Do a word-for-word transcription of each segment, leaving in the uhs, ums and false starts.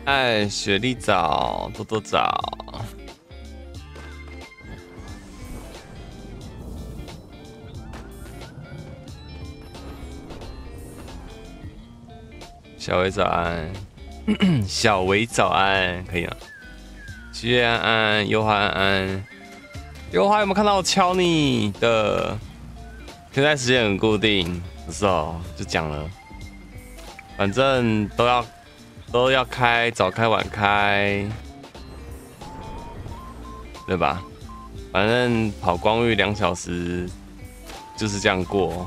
哎，雪莉枣，多多枣。小维早安，小维早安，可以吗？七月安安，优花安安，优花有没有看到我敲你的？现在时间很固定，不是哦，就讲了，反正都要都要开，早开晚开，对吧？反正跑光域两小时就是这样过。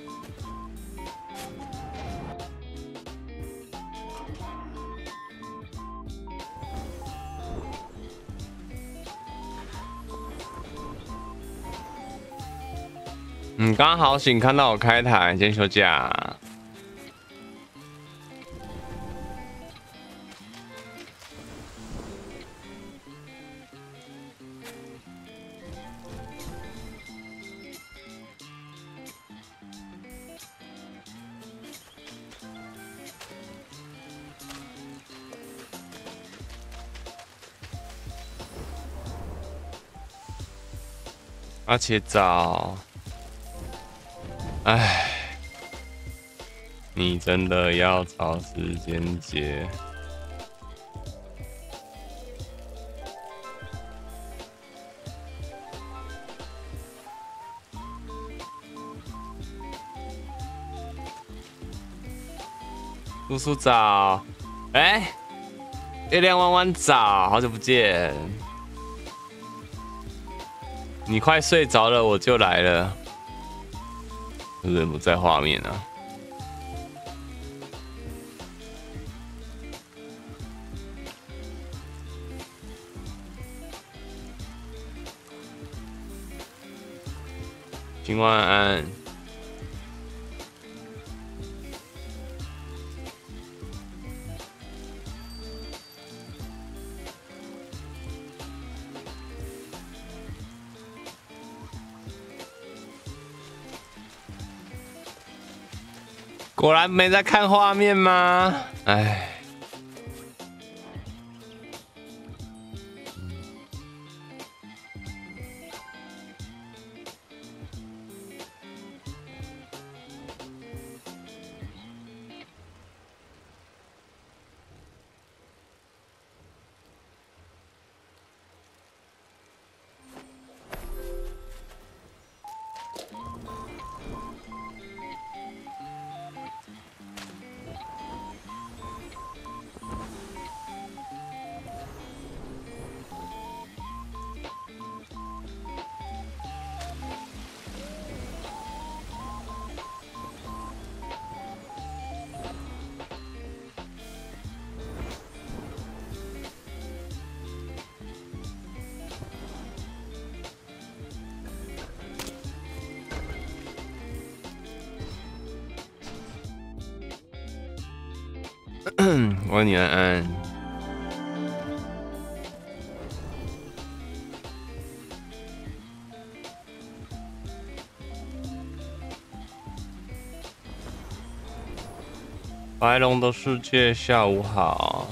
嗯，刚好醒，看到我开台，今天休假。而且早，唉，你真的要找时间接？叔叔早，哎、欸，月亮弯弯早，好久不见。你快睡着了，我就来了。人不在画面啊。平安安。果然没在看画面吗？哎。我女安安，白龙的世界，下午好。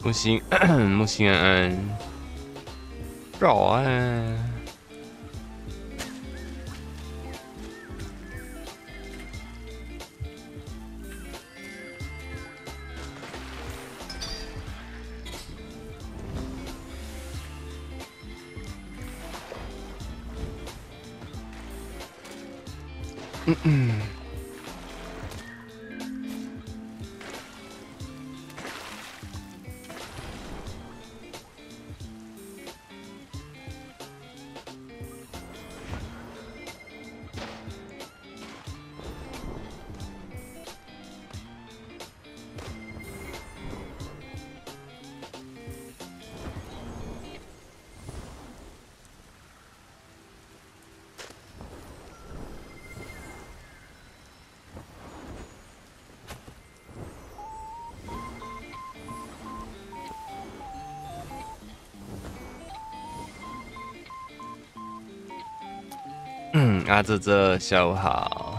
木星木星安安，早安。嗯嗯。嗯，啊，这这下午好。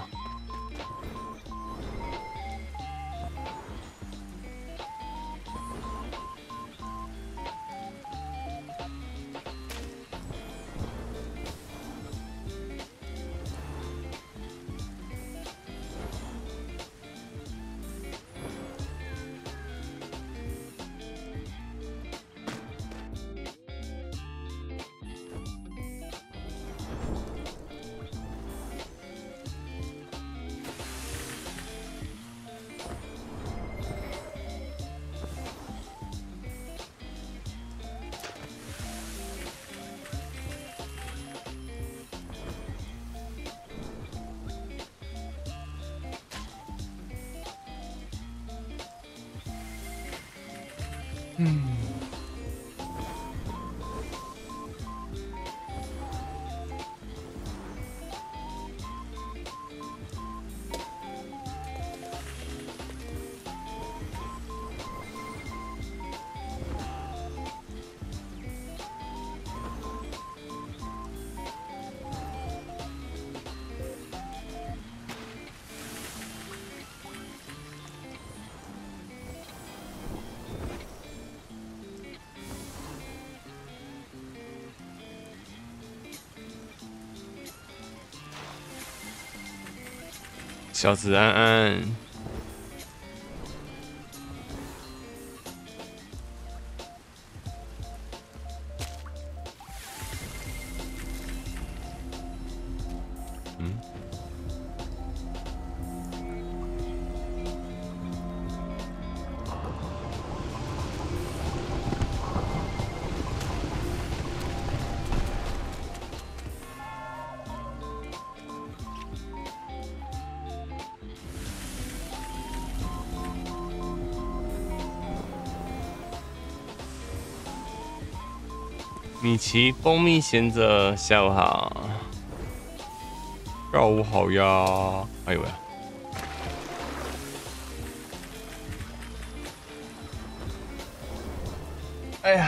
嗯。小子安安，嗯，米奇蜂蜜贤者，下午好，下午好呀！哎呦喂！哎呀！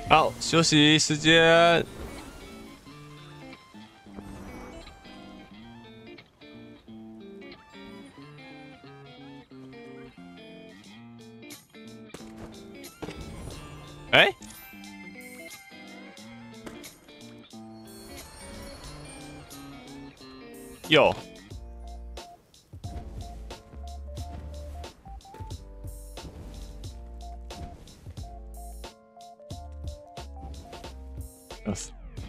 好，休息时间。哎、欸，有。Yes.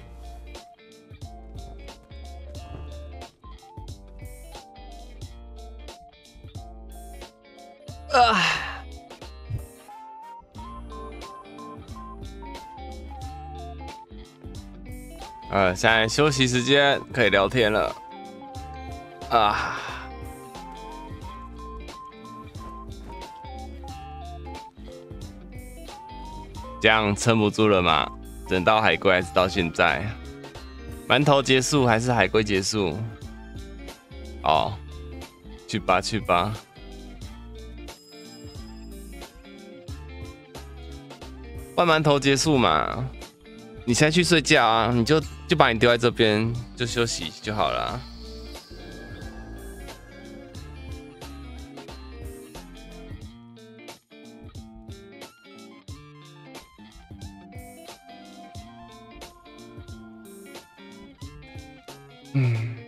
啊！呃，现在休息时间可以聊天了。啊！这样撑不住了嘛？等到海龟还是到现在？馒头结束还是海龟结束？哦，去吧去吧。换馒头结束嘛？你现在去睡觉啊？你就就把你丢在这边，就休息就好了。嗯。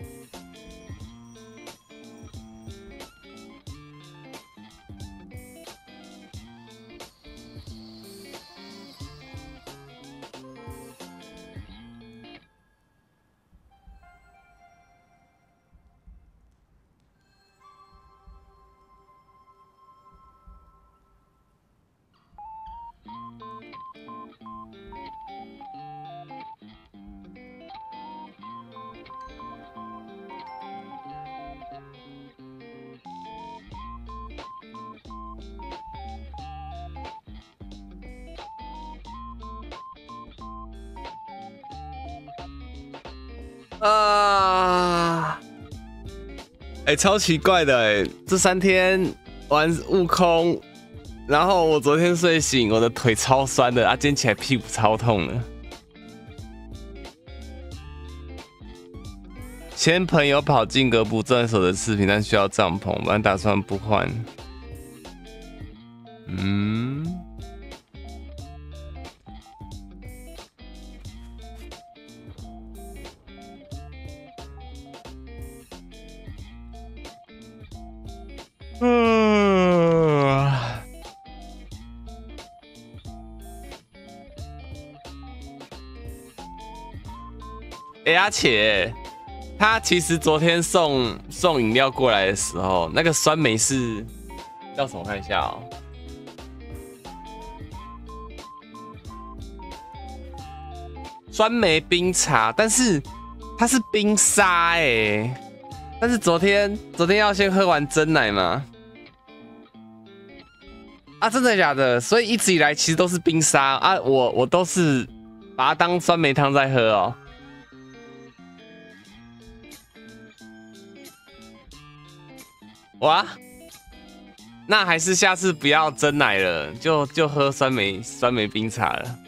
啊！哎、欸，超奇怪的哎、欸，这三天玩悟空，然后我昨天睡醒，我的腿超酸的，啊，今天起来屁股超痛的。前朋友跑进格不转手的视频，但需要帐篷，本来打算不换。嗯。嗯，哎、欸，而且他其实昨天送送饮料过来的时候，那个酸梅是叫什么？看一下哦。酸梅冰茶，但是它是冰沙哎、欸。但是昨天昨天要先喝完珍奶吗？啊，真的假的？所以一直以来其实都是冰沙啊，我我都是把它当酸梅汤在喝哦。哇，那还是下次不要珍奶了，就就喝酸梅酸梅冰茶了。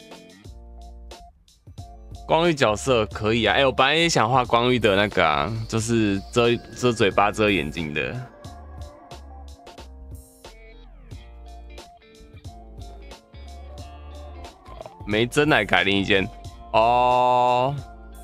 光遇角色可以啊，哎、欸，我本来也想画光遇的那个啊，就是遮遮嘴巴、遮眼睛的。没真奶改另一间哦。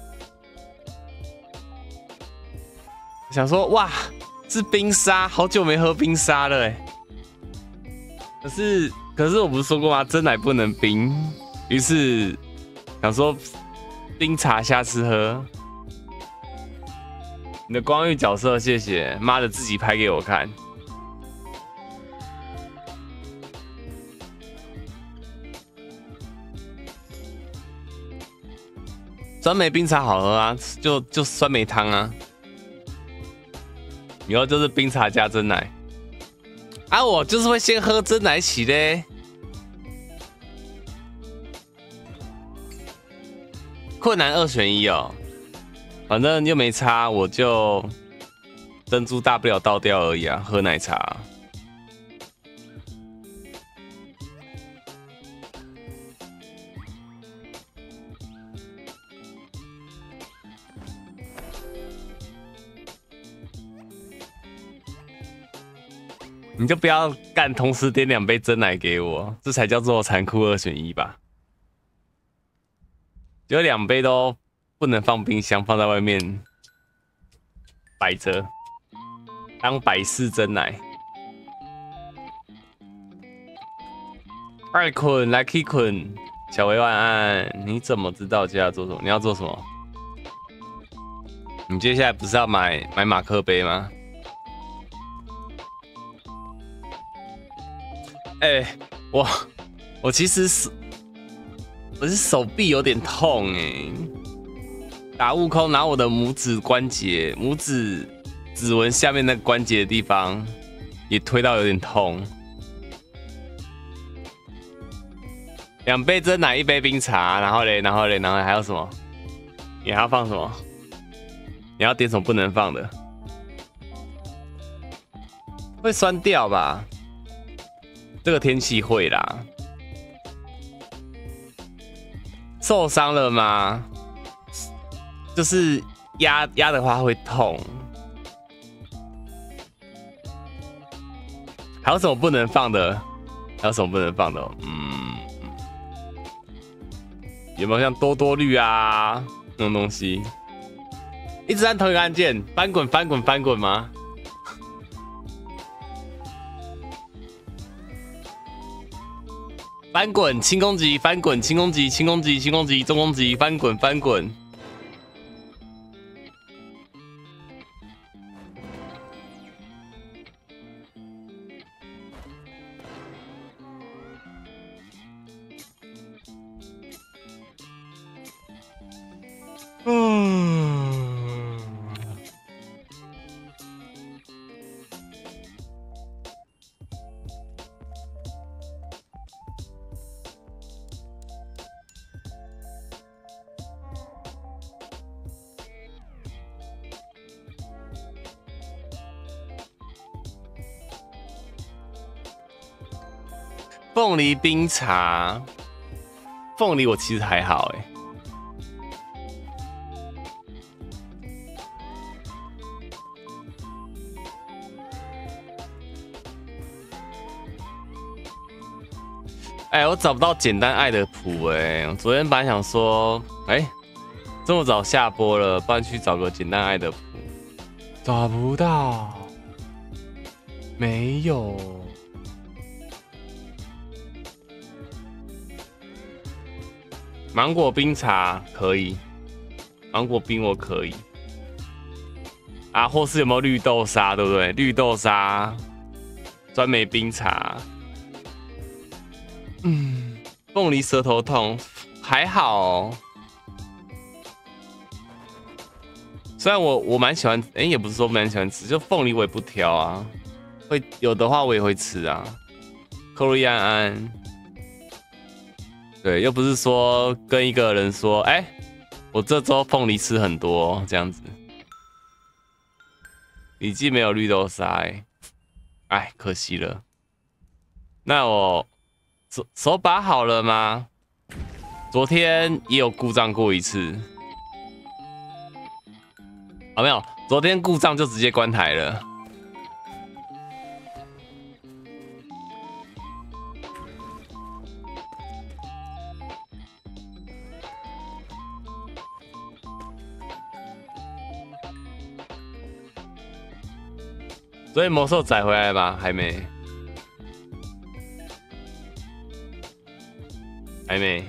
想说哇，是冰沙，好久没喝冰沙了哎。可是可是我不是说过吗？真奶不能冰，于是想说。冰茶下次喝。你的光遇角色，谢谢。妈的，自己拍给我看。酸梅冰茶好喝啊，就就酸梅汤啊。以后就是冰茶加真奶。啊，我就是会先喝真奶起嘞。困难二选一哦，反正又没差，我就珍珠大不了倒掉而已啊，喝奶茶。 你就不要干，同时点两杯真奶给我，这才叫做残酷二选一吧？有两杯都不能放冰箱，放在外面摆着，当百事真奶。爱困来 K 困，小维晚安。你怎么知道接下来做什么？你要做什么？你接下来不是要买买马克杯吗？哎、欸，我我其实是我是手臂有点痛哎、欸，打悟空拿我的拇指关节、拇指指纹下面那个关节的地方也推到有点痛。两杯真奶，一杯冰茶，然后嘞，然后嘞，然后还有什么？你还要放什么？你要点什么不能放的？会酸掉吧？这个天气会啦。受伤了吗？就是压压的话会痛。还有什么不能放的？还有什么不能放的？嗯，有没有像多多绿啊那种东西？一直按同一个按键，翻滚翻滚翻滚吗？翻滚，轻攻击，翻滚，轻攻击，轻攻击，轻攻击，中攻击，翻滚，翻滚。嗯。凤梨冰茶，凤梨我其实还好哎、欸。哎、欸，我找不到简单爱的谱哎、欸。我昨天本来想说，哎、欸，这么早下播了，不然去找个简单爱的谱，找不到，没有。芒果冰茶可以，芒果冰我可以啊，或是有没有绿豆沙，对不对？绿豆沙、酸梅冰茶，嗯，凤梨舌头痛还好、哦，虽然我我蛮喜欢，哎、欸，也不是说蛮喜欢吃，就凤梨我也不挑啊，会有的话我也会吃啊。克洛伊安安。对，又不是说跟一个人说，哎、欸，我这周凤梨吃很多这样子。笔记没有绿豆沙、欸，哎，可惜了。那我手手把好了吗？昨天也有故障过一次。啊，没有，昨天故障就直接关台了。所以魔兽载回来吗？还没，还没。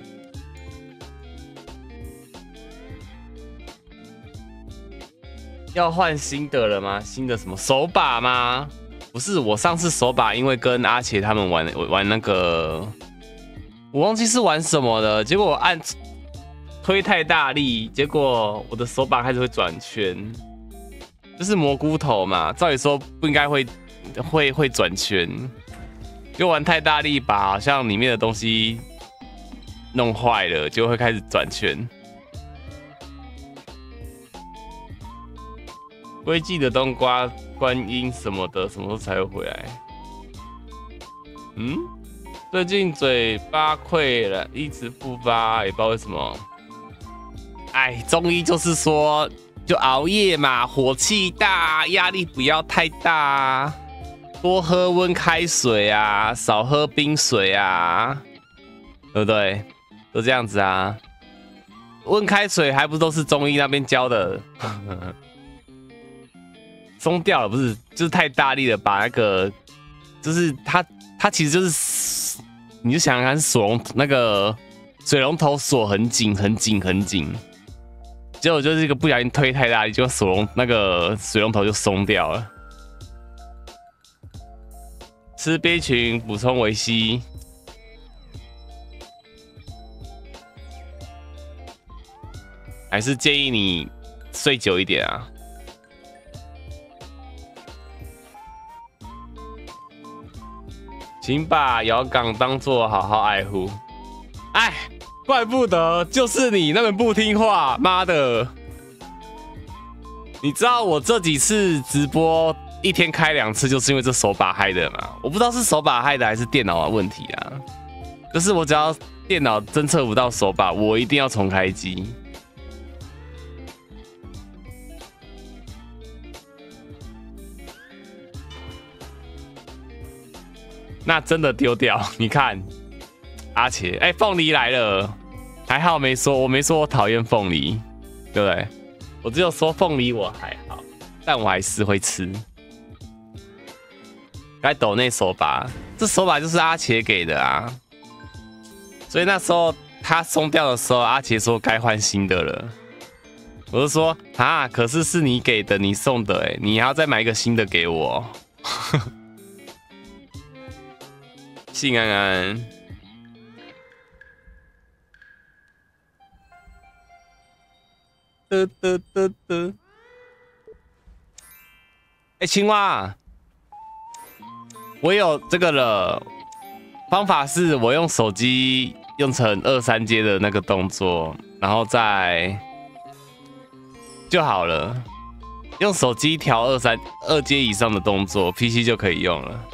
要换新的了吗？新的什么手把吗？不是，我上次手把因为跟阿茄他们玩玩那个，我忘记是玩什么了。结果我按推太大力，结果我的手把开始会转圈。就是蘑菇头嘛，照理说不应该会会会转圈，就玩太大力把好像里面的东西弄坏了，就会开始转圈。龟记的冬瓜、观音什么的，什么时候才会回来？嗯，最近嘴巴溃了，一直复发，也不知道为什么。哎，中医就是说。就熬夜嘛，火气大，压力不要太大。 多喝温开水啊，少喝冰水啊，对不对？都这样子啊。温开水还不都是中医那边教的？松掉了不是，就是太大力了，把那个，就是它它其实就是，你就想想看，锁龙那个水龙头锁很紧很紧很紧，结果就是一个不小心推太大力，就锁龙那个水龙头就松掉了。吃 B 群补充维 C， 还是建议你睡久一点啊。请把姚港当作好好爱护。哎，怪不得就是你那么不听话，妈的！你知道我这几次直播一天开两次，就是因为这手把害的嘛？我不知道是手把害的还是电脑的问题啊。就是我只要电脑侦测不到手把，我一定要重开机。那真的丢掉，你看，阿茄，哎、欸，凤梨来了，还好没说，我没说我讨厌凤梨，对不对？我只有说凤梨我还好，但我还是会吃。该抖那手把，这手把就是阿茄给的啊，所以那时候他松掉的时候，阿茄说该换新的了，我就说啊，可是是你给的，你送的、欸，哎，你还要再买一个新的给我。信安安，嘚嘚嘚嘚，哎，青蛙，我有这个了。方法是我用手机用成二三阶的那个动作，然后再就好了。用手机调二三二阶以上的动作 ，P C 就可以用了。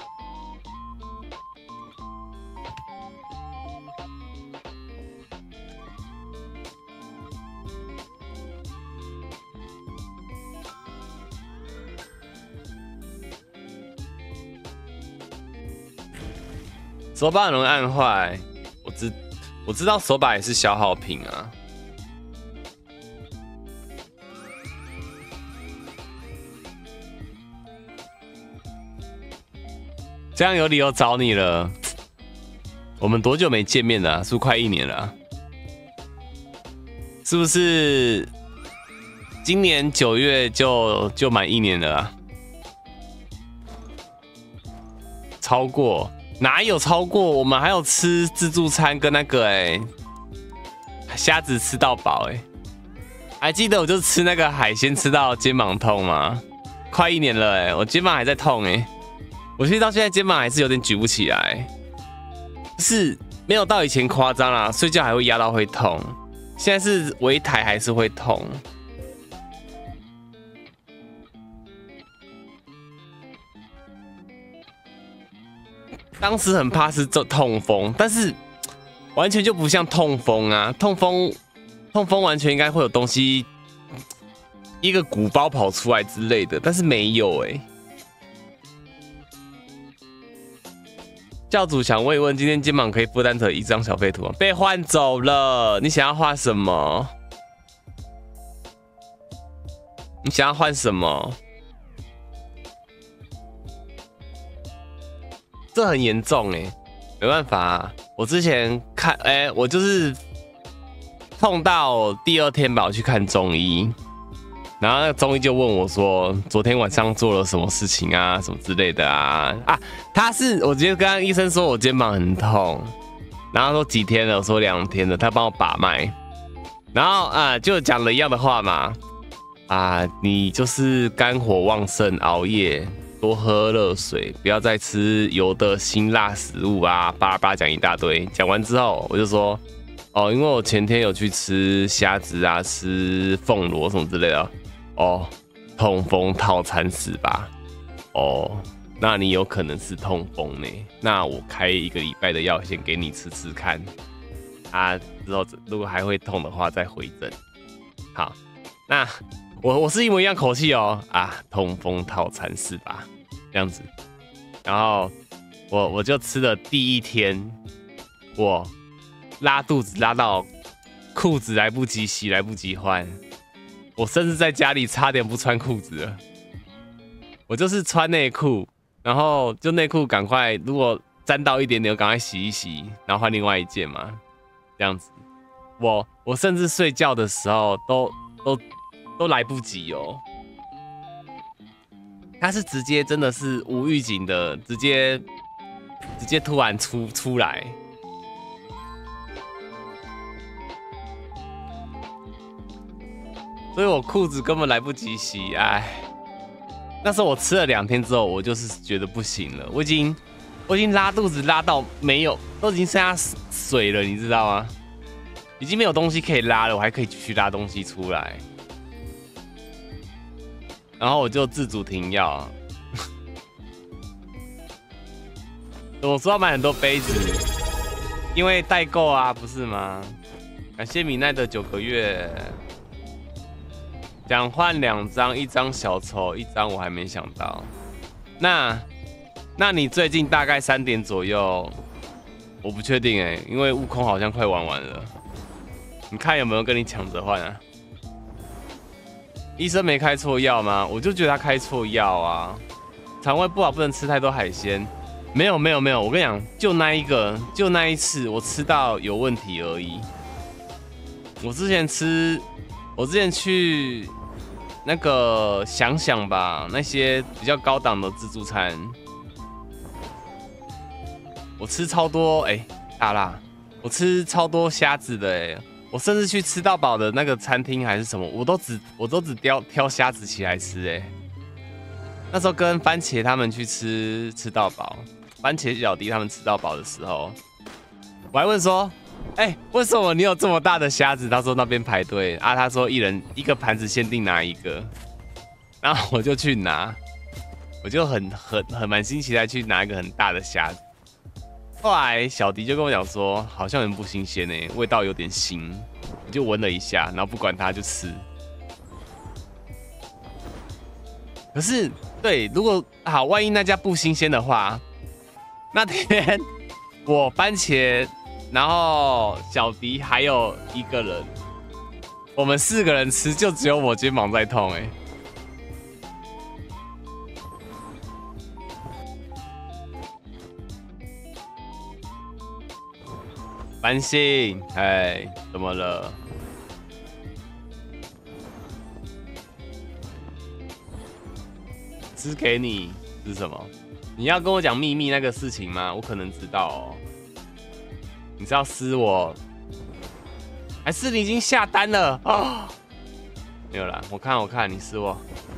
手把很容易按坏，我知我知道手把也是消耗品啊。这样有理由找你了。我们多久没见面了、啊？是不是快一年了、啊？是不是今年九月就就满一年了、啊？超过？哪有超过？我们还有吃自助餐跟那个哎、欸，虾子吃到饱哎、欸，还记得我就吃那个海鲜吃到肩膀痛吗？快一年了哎、欸，我肩膀还在痛哎、欸，我其实到现在肩膀还是有点举不起来，是没有到以前夸张啦，睡觉还会压到会痛，现在是围台还是会痛。当时很怕是这痛风，但是完全就不像痛风啊！痛风，痛风完全应该会有东西，一个鼓包跑出来之类的，但是没有哎、欸。教主想问一问，今天肩膀可以负担着一张小废图吗？被换走了，你想要画什么？你想要换什么？这很严重哎、欸，没办法、啊，我之前看，哎、欸，我就是痛到第二天吧，我去看中医，然后那个中医就问我说，昨天晚上做了什么事情啊，什么之类的啊啊，他是我直接跟医生说我肩膀很痛，然后说几天了，我说两天了，他帮我把脉，然后啊就讲了一样的话嘛，啊你就是肝火旺盛，熬夜。多喝热水，不要再吃油的辛辣食物啊！巴拉巴拉讲一大堆，讲完之后我就说，哦，因为我前天有去吃虾子啊，吃凤螺什么之类的，哦，痛风套餐是吧？哦，那你有可能是痛风呢，那我开一个礼拜的药先给你吃吃看，啊，之后如果还会痛的话再回诊。好，那我我是一模一样口气哦，啊，痛风套餐是吧？这样子， 然后我我就吃的第一天，我拉肚子拉到裤子来不及洗，来不及换，我甚至在家里差点不穿裤子了。我就是穿内裤，然后就内裤赶快，如果沾到一点点，赶快洗一洗，然后换另外一件嘛，这样子。我我甚至睡觉的时候都都都来不及哦。他是直接真的是无预警的，直接直接突然出出来。所以我裤子根本来不及洗，哎。那时候我吃了两天之后，我就是觉得不行了，我已经我已经拉肚子拉到没有，都已经剩下水了，你知道吗？已经没有东西可以拉了，我还可以继续拉东西出来。然后我就自主停药。我说要买很多杯子，因为代购啊，不是吗？感谢米奈的九个月。想换两张，一张小丑，一张我还没想到。那，那你最近大概三点左右，我不确定哎、欸，因为悟空好像快玩完了。你看有没有跟你抢着换啊？医生没开错药吗？我就觉得他开错药啊。肠胃不好，不能吃太多海鲜。没有没有没有，我跟你讲，就那一个，就那一次我吃到有问题而已。我之前吃。我之前去那个想想吧，那些比较高档的自助餐，我吃超多哎、欸，大辣，我吃超多虾子的哎、欸，我甚至去吃到饱的那个餐厅还是什么，我都只我都只挑挑虾子起来吃哎、欸。那时候跟番茄他们去吃吃到饱，番茄小弟他们吃到饱的时候，我还问说。哎、欸，为什么你有这么大的虾子？他说那边排队啊，他说一人一个盘子限定拿一个，然后我就去拿，我就很很很满心期待去拿一个很大的虾子。后来小迪就跟我讲说，好像很不新鲜哎，味道有点腥，我就闻了一下，然后不管它就吃。可是对，如果好，万一那家不新鲜的话，那天我番茄。然后小迪还有一个人，我们四个人吃，就只有我肩膀在痛哎、欸。繁星，哎，怎么了？吃给你是什么？你要跟我讲秘密那个事情吗？我可能知道哦。你是要撕我，还是你已经下单了啊、哦？没有啦，我看我看你撕我。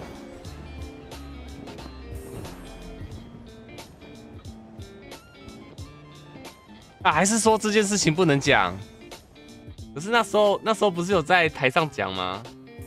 啊，还是说这件事情不能讲？可是那时候那时候不是有在台上讲吗？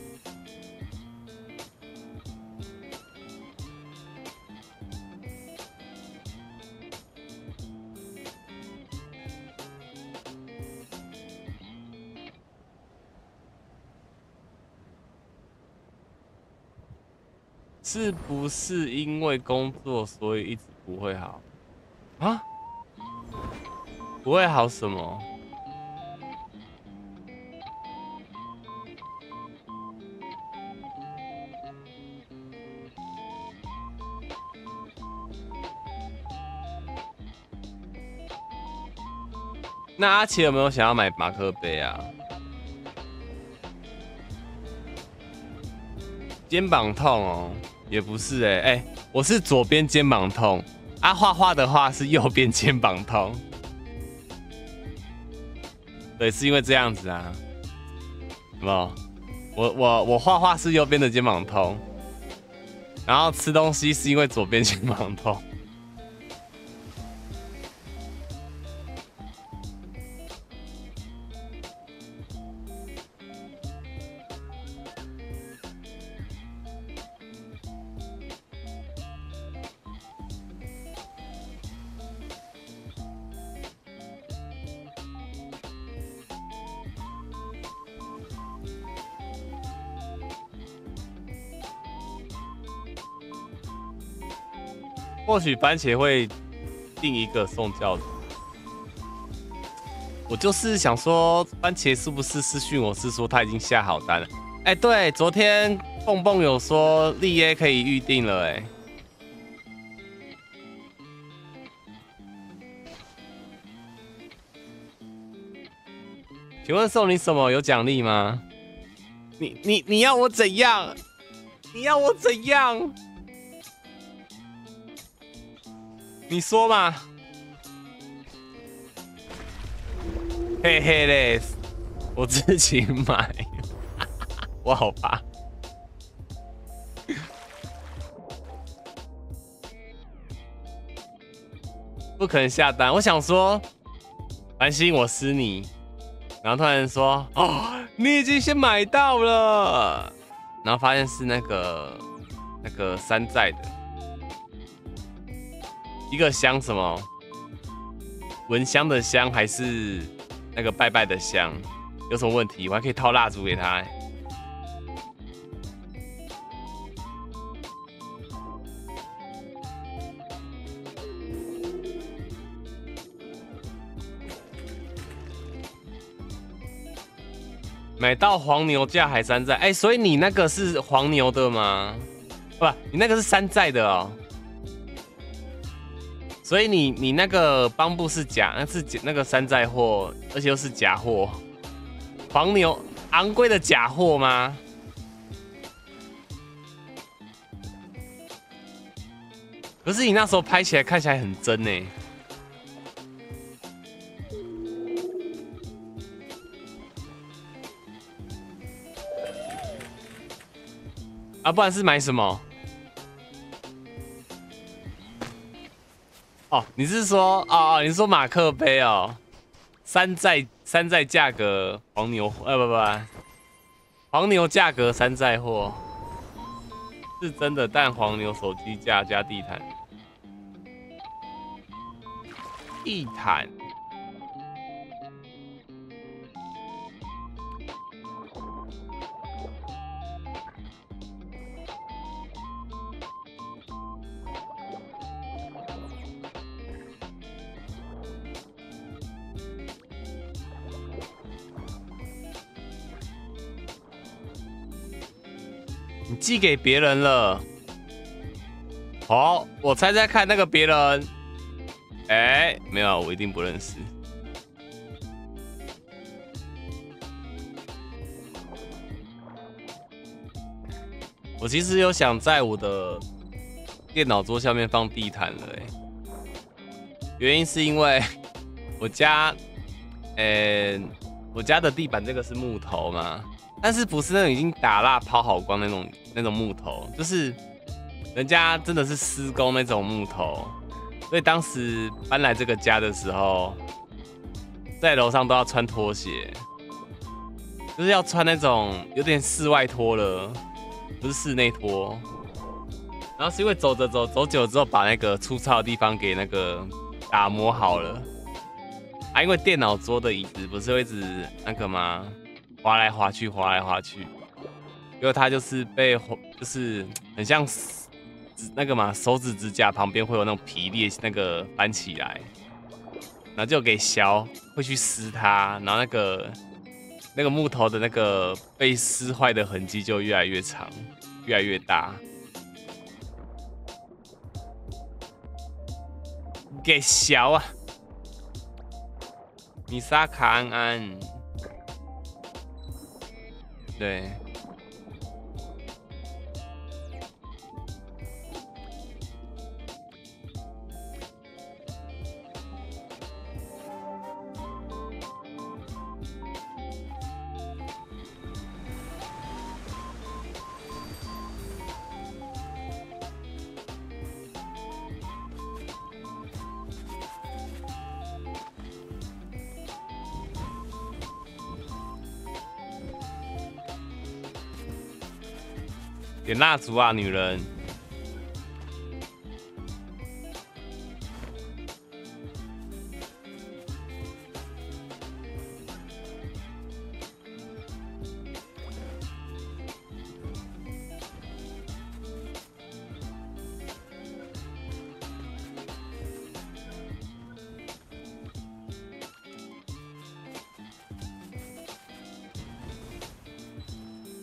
是不是因为工作所以一直不会好啊？不会好什么？那阿奇有没有想要买马克杯啊？肩膀痛哦。也不是哎、欸、哎、欸，我是左边肩膀痛，啊画画的话是右边肩膀痛，对，是因为这样子啊，有没有？我我我画画是右边的肩膀痛，然后吃东西是因为左边肩膀痛。 或许番茄会定一个送教的。我就是想说，番茄是不是私讯我是说他已经下好单了？哎、欸，对，昨天蹦蹦有说立耶可以预定了、欸，哎。请问送你什么？有奖励吗？你你你要我怎样？你要我怎样？你说嘛？嘿嘿嘞，我自己买，我好怕。不可能下单。我想说，繁星我私你。然后突然说：“哦，你已经先买到了。”然后发现是那个那个山寨的一个香，什么蚊香的香还是那个拜拜的香？有什么问题？我还可以套蜡烛给他、欸。买到黄牛价还山寨，哎、欸，所以你那个是黄牛的吗？不，你那个是山寨的哦。所以你你那个邦布是假，那是那个山寨货，而且又是假货。黄牛昂贵的假货吗？可是你那时候拍起来看起来很真呢。啊，不然是买什么？哦，你是说哦哦，你是说马克杯哦？山寨山寨价格黄牛，呃不不，黄牛价格山寨货是真的，但黄牛手机架加地毯，地毯。你寄给别人了，好，我猜猜看那个别人，哎、欸，没有，我一定不认识。我其实有想在我的电脑桌下面放地毯了、欸，原因是因为我家，呃、欸，我家的地板这个是木头嘛。但是不是那种已经打蜡抛好光那种那种木头，就是人家真的是施工那种木头，所以当时搬来这个家的时候，在楼上都要穿拖鞋，就是要穿那种有点室外拖了，不是室内拖。然后是因为走着走走久之后，把那个粗糙的地方给那个打磨好了。啊，因为电脑桌的椅子不是会一直那个吗？滑来滑去，滑来滑去，因为它就是被，就是很像那个嘛，手指指甲旁边会有那种皮裂，那个翻起来，然后就给削，会去撕它，然后那个那个木头的那个被撕坏的痕迹就越来越长，越来越大，给削啊！米莎卡安安。对，点蜡烛啊，女人！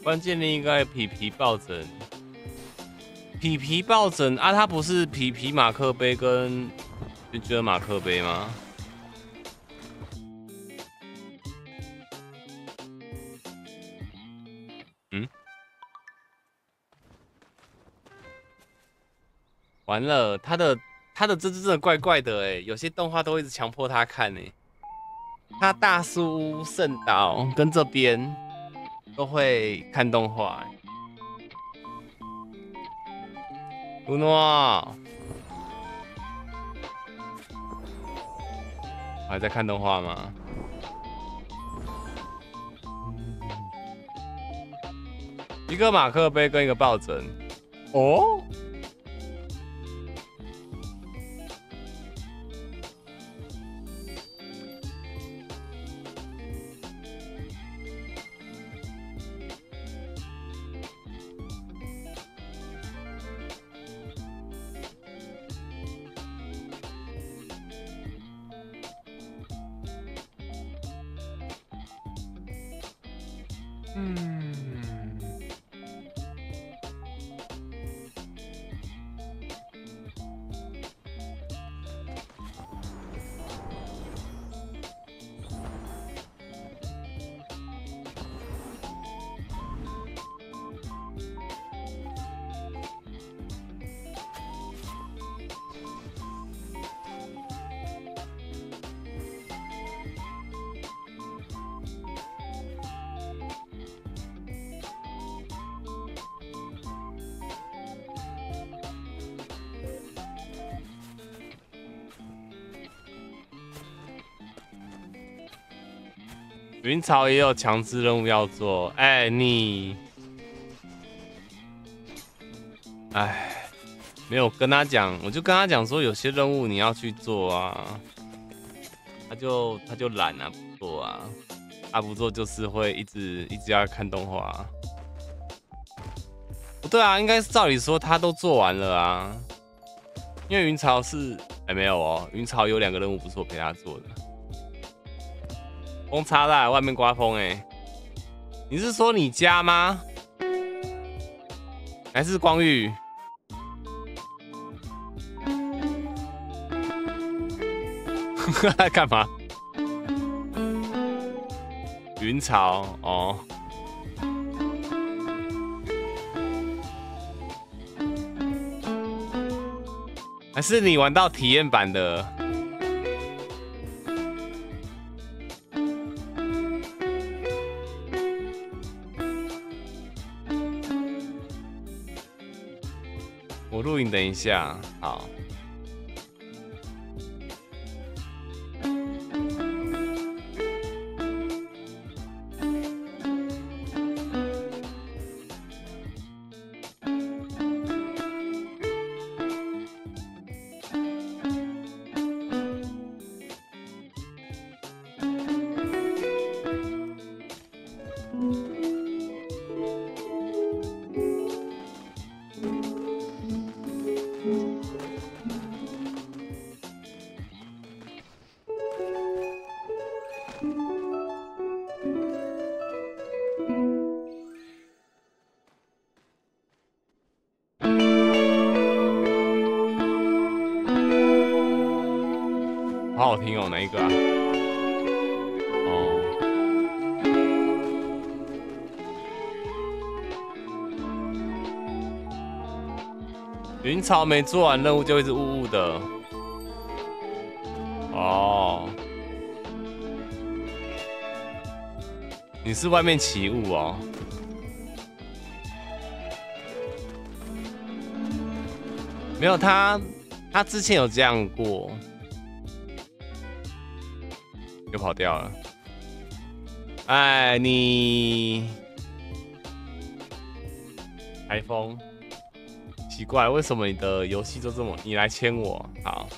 关键另一个皮皮抱枕，皮皮抱枕啊，它不是皮皮马克杯跟就觉得马克杯吗？嗯，完了，他的他的这只真的怪怪的哎，有些动画都一直强迫他看哎，他大叔圣岛跟这边都会看动画。乌诺，还在看动画吗？一个马克杯跟一个抱枕。哦。云潮也有强制任务要做，哎、欸，你，哎，没有跟他讲，我就跟他讲说，有些任务你要去做啊，他就他就懒啊，不做啊，他不做就是会一直一直要看动画、啊。不对啊，应该是照理说他都做完了啊，因为云潮是，哎、欸、没有哦，云潮有两个任务不是我陪他做的。风差大，外面刮风哎、欸！你是说你家吗？还是光宇？干嘛？云潮哦。还是你玩到体验版的？我录影，等一下，好。好好听哦，哪一个啊？哦，云潮没做完任务就一直雾雾的。哦，你是外面起雾哦。没有他，他之前有这样过。又跑掉了，哎，你台风，奇怪，为什么你的游戏就这么？你来牵我，好。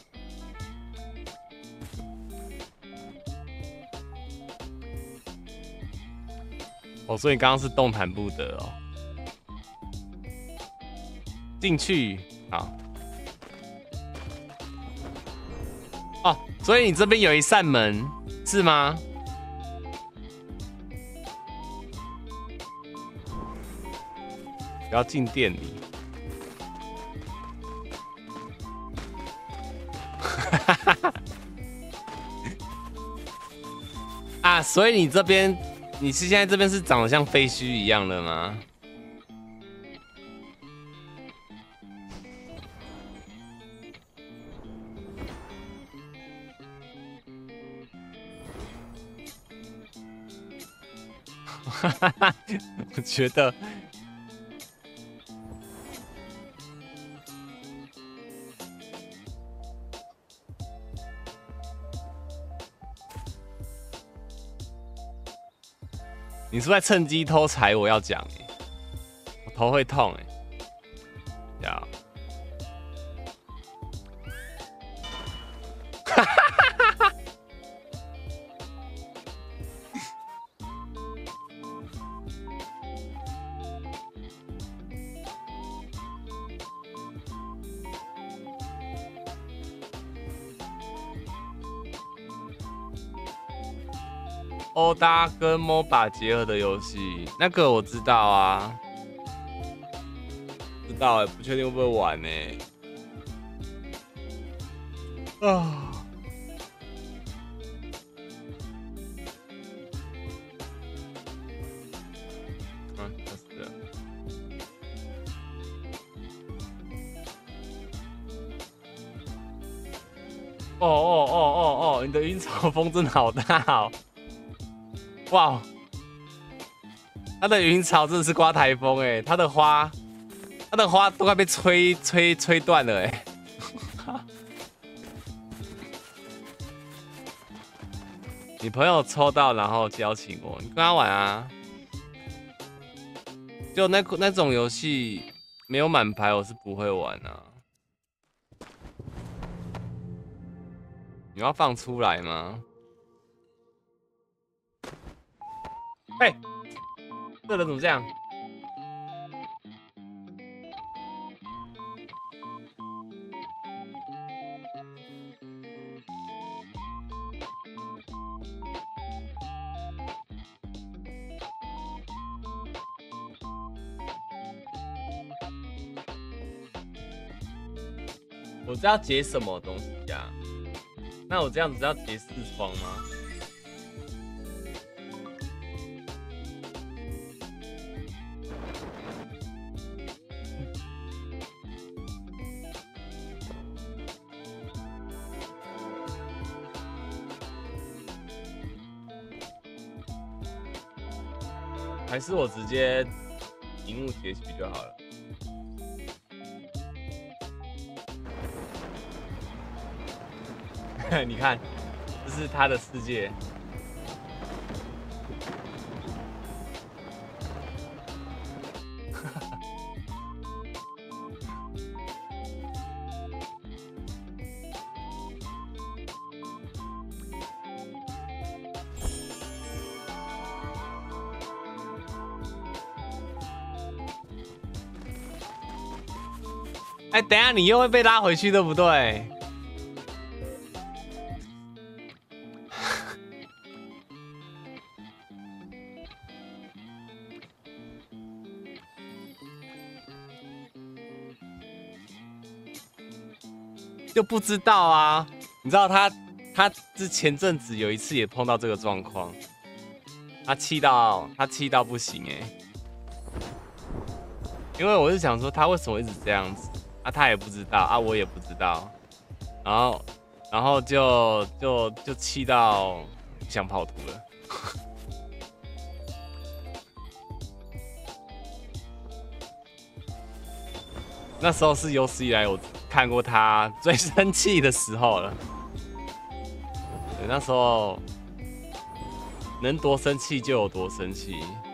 哦，所以你刚刚是动弹不得哦。进去，好。哦，所以你这边有一扇门。是吗？ 不要进店里。啊，所以你这边，你是现在这边是长得像废墟一样的吗？我觉得。你是不是在趁机偷踩我要讲哎、欸，我头会痛哎、欸，要。欧搭跟 M O B A 结合的游戏，那个我知道啊，知道哎、欸，不确定会不会玩呢、欸。啊，嗯，就是了。哦哦哦哦哦，你的晕潮风真的好大哦！哇，它的云草真的是刮台风哎，它的花，它的花都快被吹吹吹断了哎。你朋友抽到然后邀请我，你跟他玩啊。就那那种游戏没有满牌我是不会玩啊。你要放出来吗？嘿，这人怎么这样？我这要解什么东西呀、啊？那我这样子要解四窗吗？还是我直接荧幕截取就好了。你看，这是他的世界。哎，等一下你又会被拉回去，对不对？就不知道啊，你知道他他之前阵子有一次也碰到这个状况，他气到他气到不行哎、欸，因为我是想说他为什么一直这样子啊，他也不知道啊，我也不知道，然后然后就就就气到想跑图了。那时候是有史以来我看过他最生气的时候了。对，那时候能多生气就有多生气。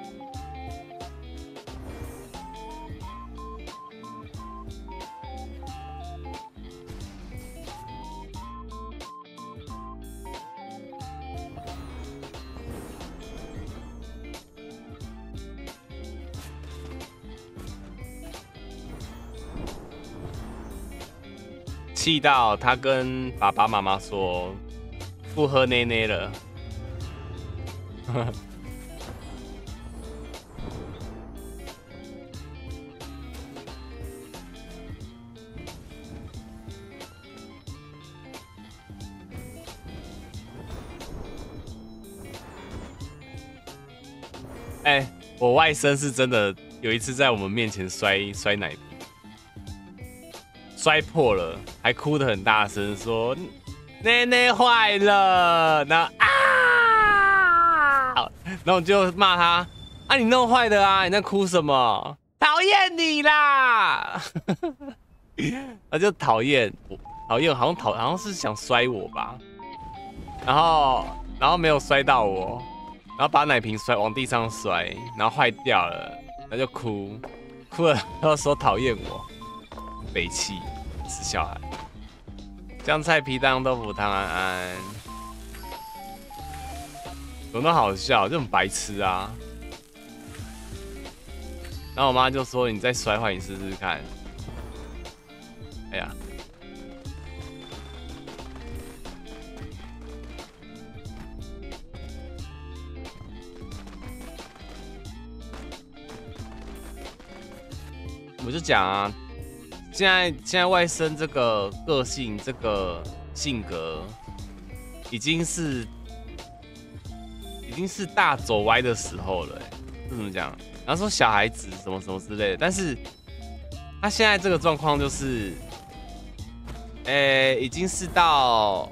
气到他跟爸爸妈妈说不喝奶奶了。 哎、欸，我外甥是真的有一次在我们面前摔摔奶瓶，摔破了，还哭得很大声，说奶奶坏了，然后啊，然后我就骂他，啊你弄坏的啊，你在哭什么？讨厌你啦！他就讨厌我，讨厌好像讨好像是想摔我吧，然后然后没有摔到我。然后把奶瓶摔往地上摔，然后坏掉了，他就哭，哭了，然后说讨厌我，北气，死小孩。酱菜皮蛋豆腐汤安安，怎么那么好笑，就很白痴啊。然后我妈就说：“你再摔坏，你试试看。”哎呀。我就讲啊，现在现在外甥这个个性、这个性格，已经是已经是大走歪的时候了、欸。这怎么讲？然后说小孩子什么什么之类的，但是他现在这个状况就是，呃、欸，已经是到，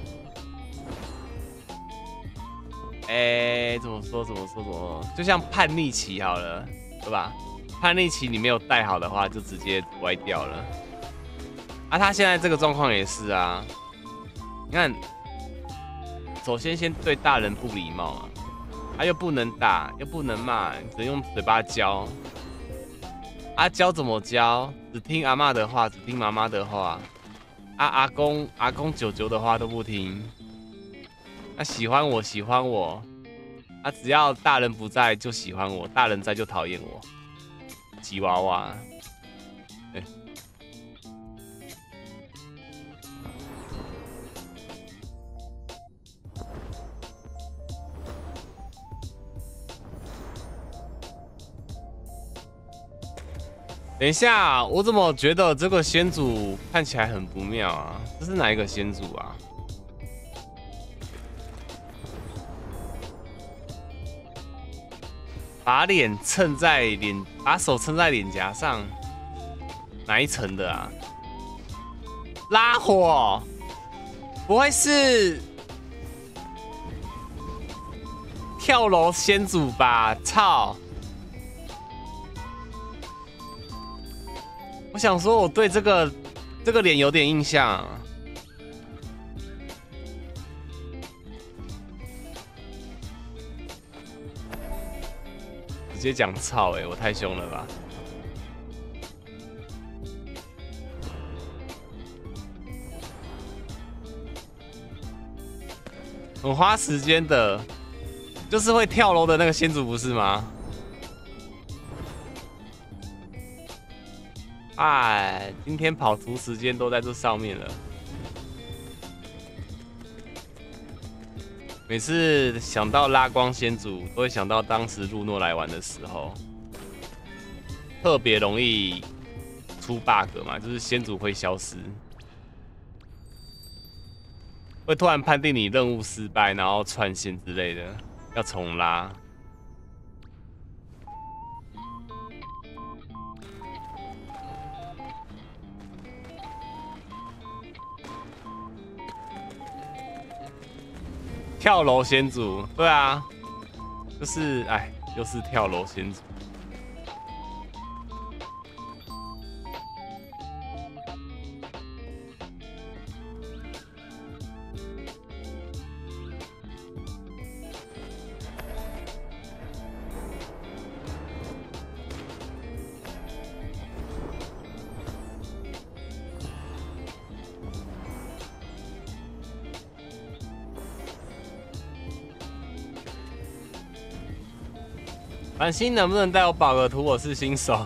呃、欸，怎么说？怎么说？怎么？就像叛逆期好了，对吧？叛逆期你没有带好的话，就直接歪掉了。啊，他现在这个状况也是啊。你看，首先先对大人不礼貌啊，他、啊、又不能打，又不能骂，只能用嘴巴教。啊，教怎么教？只听阿嬷的话，只听妈妈的话。啊，阿公、阿公、舅舅的话都不听。啊，喜欢我，喜欢我。啊，只要大人不在就喜欢我，大人在就讨厌我。吉娃娃，对，等一下，我怎么觉得这个先祖看起来很不妙啊？这是哪一个先祖啊？把脸蹭在脸，把手撑在脸颊上，哪一层的啊？拉火，不会是跳楼先祖吧？操！我想说，我对这个这个脸有点印象、啊。直接讲操哎、欸，我太凶了吧！很花时间的，就是会跳楼的那个先祖不是吗？哎，今天跑图时间都在这上面了。每次想到拉光先祖，都会想到当时路诺来玩的时候，特别容易出 bug 嘛，就是先祖会消失，会突然判定你任务失败，然后串线之类的，要重拉。跳楼先祖，对啊，就是哎，又是跳楼先祖。满星能不能带我保个图？我是新手，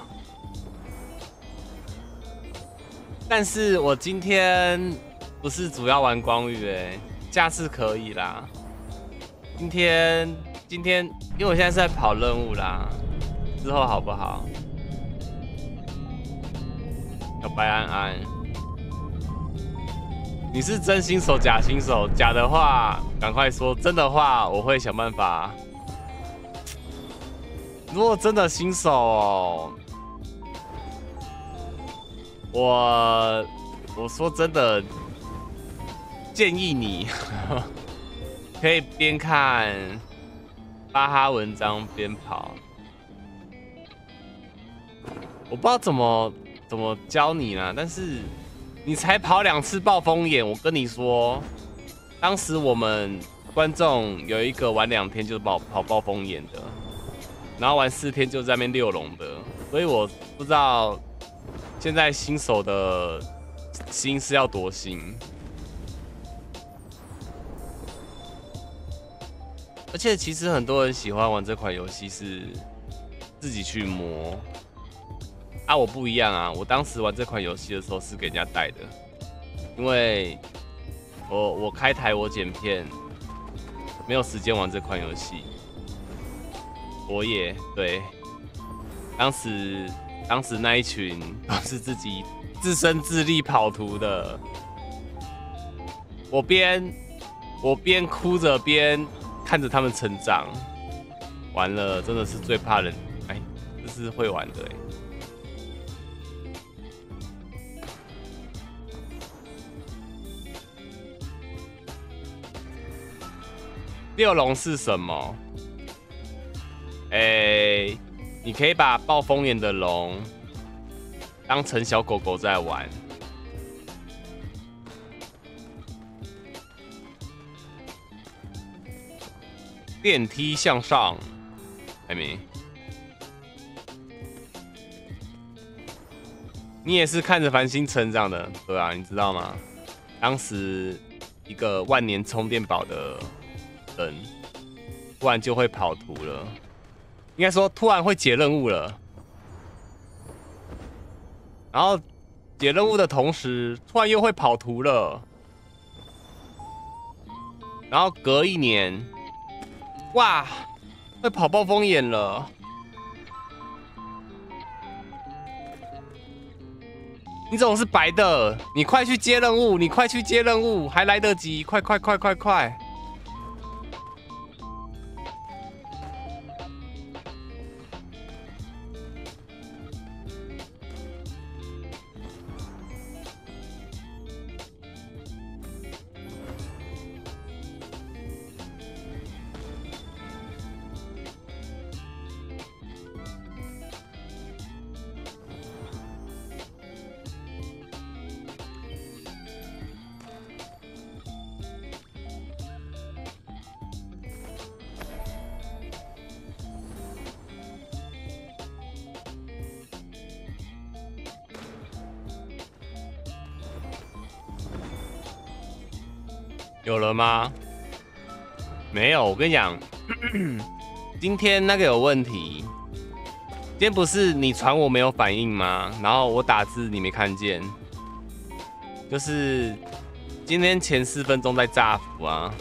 但是我今天不是主要玩光遇哎、欸，下次可以啦。今天今天，因为我现在是在跑任务啦，之后好不好？小白安安，你是真新手假新手？假的话赶快说，真的话我会想办法。 如果真的新手哦，我我说真的，建议你可以边看巴哈文章边跑。我不知道怎么怎么教你啦，但是你才跑两次暴风眼，我跟你说，当时我们观众有一个玩两天就跑跑暴风眼的。然后玩四天就在那边遛龙的，所以我不知道现在新手的心是要多新。而且其实很多人喜欢玩这款游戏是自己去摸，啊，我不一样啊，我当时玩这款游戏的时候是给人家带的，因为我我开台我剪片，没有时间玩这款游戏。我也对，当时当时那一群都是自己自身自力跑图的，我边我边哭着边看着他们成长，完了真的是最怕人，哎，这是会玩的哎。六龙是什么？哎、欸，你可以把暴风眼的龙当成小狗狗在玩。电梯向上，还没。你也是看着繁星成长的，对啊，你知道吗？当时一个万年充电宝的人，突然就会跑图了。应该说，突然会解任务了，然后解任务的同时，突然又会跑图了，然后隔一年，哇，会跑暴风眼了。你总是白的，你快去接任务，你快去接任务，还来得及，快快快快快！有了吗？没有，我跟你讲，今天那个有问题。今天不是你传我没有反应吗？然后我打字你没看见，就是今天前四分钟在炸服啊。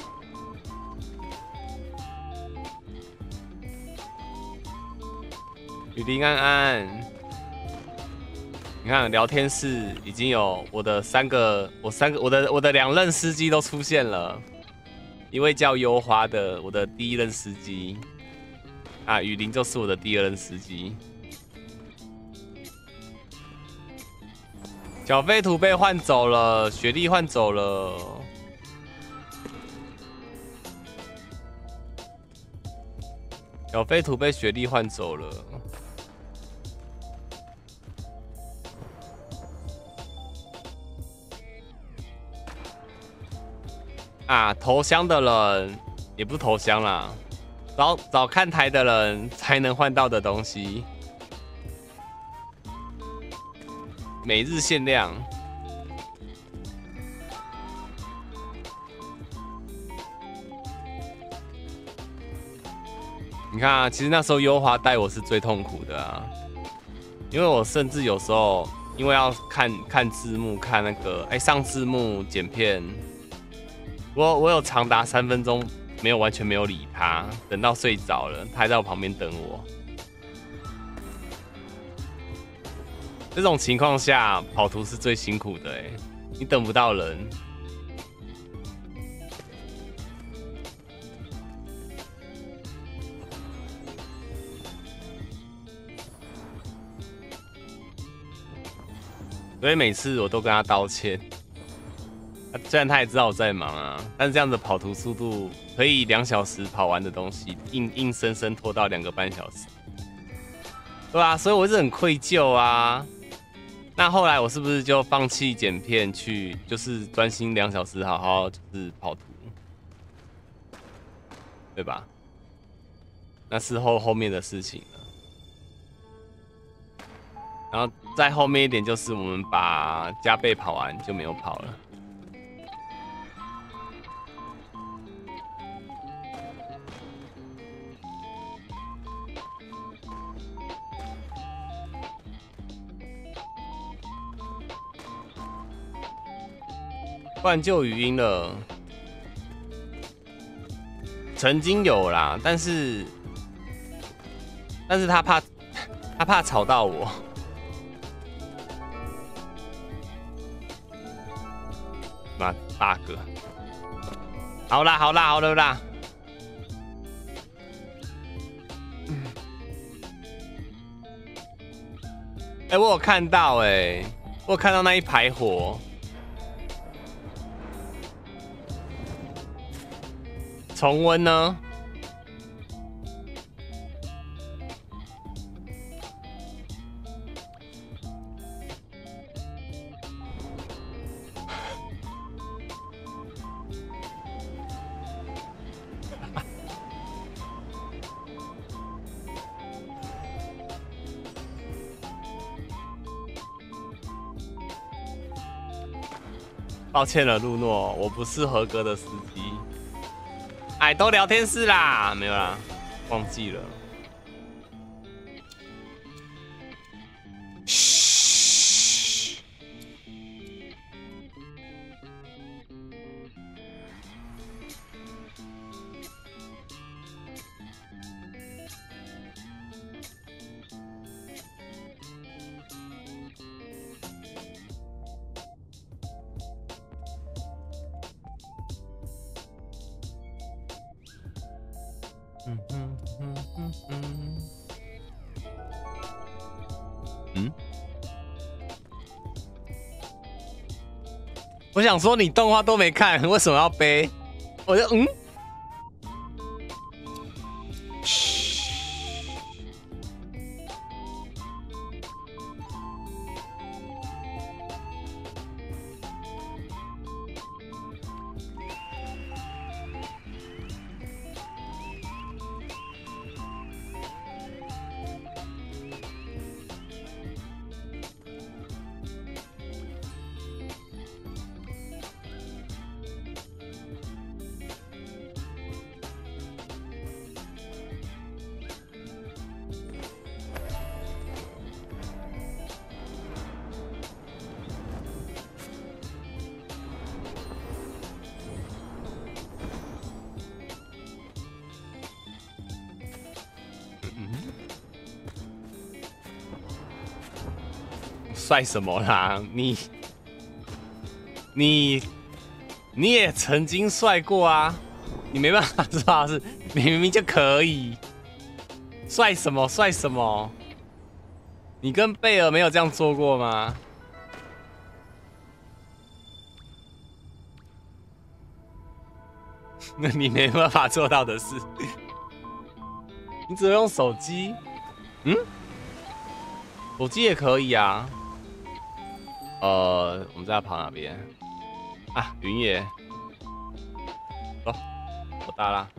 雨林安安。你看聊天室已经有我的三个，我三个我的我的两任司机都出现了，一位叫优花的，我的第一任司机，啊，雨林就是我的第二任司机。小飞图被换走了，雪莉换走了，小飞图被雪莉换走了。啊，投降的人也不投降啦，早早看台的人才能换到的东西，每日限量。你看啊，其实那时候优华带我是最痛苦的啊，因为我甚至有时候因为要看看字幕，看那个哎、欸、上字幕剪片。我我有长达三分钟没有完全没有理他，等到睡着了，他还在我旁边等我。这种情况下跑图是最辛苦的哎、欸，你等不到人。 所以每次我都跟他道歉。虽然他也知道我在忙啊，但是这样的跑图速度可以两小时跑完的东西，硬硬生生拖到两个半小时，对啊，所以我是很愧疚啊。那后来我是不是就放弃剪片，去就是专心两小时好好就是跑图，对吧？那是后后面的事情了。然后再后面一点就是我们把加倍跑完就没有跑了。不然就语音了，曾经有啦，但是但是他怕他怕吵到我，妈 bug， 好啦好啦好了啦，哎、欸，我有看到哎、欸，我有看到那一排火。重温呢？抱歉了，路诺，我不是合格的司机。哎，都聊天室啦，没有啦，忘记了。嘘。嗯嗯嗯嗯嗯嗯，我想说你动画都没看，为什么要背？我就嗯，嘘。帅什么啦？你你你也曾经帅过啊！你没办法说老师，你明明就可以。帅什么？帅什么？你跟贝尔没有这样做过吗？那你没办法做到的事，你只能用手机。嗯，手机也可以啊。呃，我们在跑哪边？啊，云野。走，我搭啦。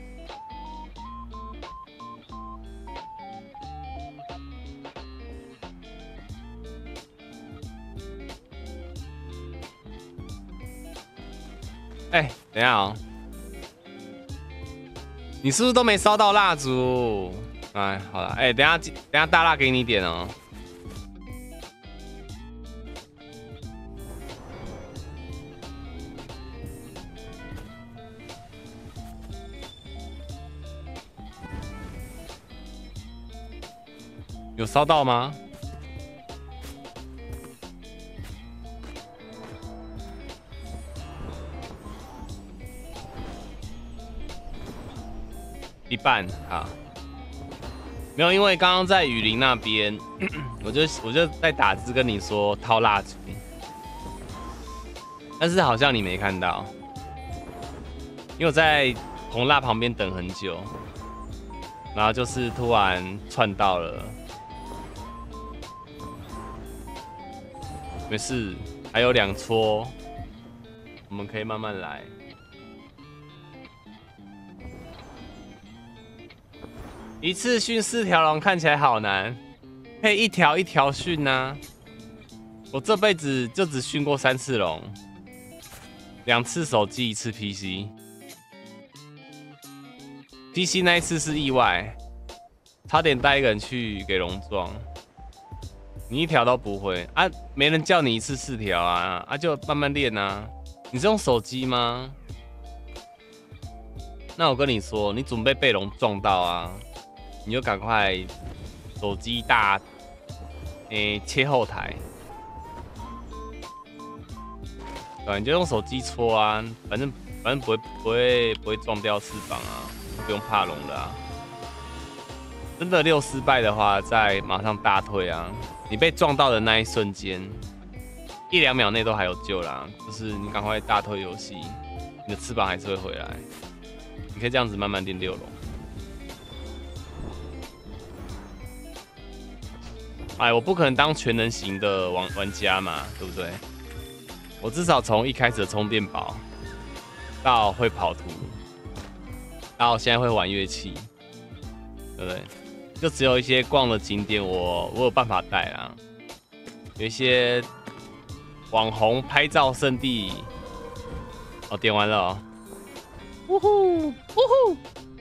哎、欸，等一下哦，你是不是都没烧到蜡烛？哎，好了，哎、欸，等一下等一下大蜡给你点哦。有烧到吗？一半，好。 没有，因为刚刚在雨林那边，我就我就在打字跟你说掏蜡烛，但是好像你没看到，因为我在红蜡旁边等很久，然后就是突然窜到了，没事，还有两撮，我们可以慢慢来。一次训四条龙看起来好难，可以一条一条训啊。我这辈子就只训过三次龙，两次手机，一次 P C。P C 那一次是意外，差点带一个人去给龙撞。你一条都不会啊，没人叫你一次四条啊，啊就慢慢练啊。你是用手机吗？那我跟你说，你准备被龙撞到啊。你就赶快手机大，诶、欸、切后台，对，你就用手机戳啊，反正反正不会不会不会撞掉翅膀啊，不用怕龙的啊。真的六失败的话，再马上大退啊。你被撞到的那一瞬间，一两秒内都还有救啦，就是你赶快大退游戏，你的翅膀还是会回来。你可以这样子慢慢练六龙。哎，我不可能当全能型的玩玩家嘛，对不对？我至少从一开始的充电宝，到会跑图，到现在会玩乐器，对不对？就只有一些逛的景点我，我有办法带啦。有一些网红拍照圣地，哦，点完了哦，呜呼，呜呼。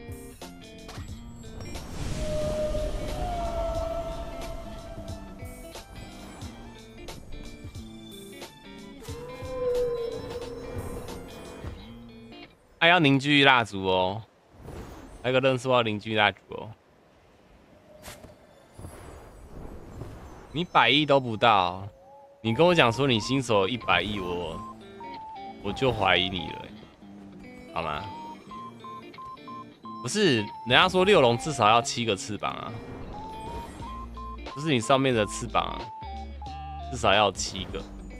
还要凝聚蜡烛哦，那个认识要凝聚蜡烛哦。你百亿都不到，你跟我讲说你新手一百亿，我我就怀疑你了，好吗？不是，人家说六龙至少要七个翅膀啊，就是你上面的翅膀啊，至少要七个。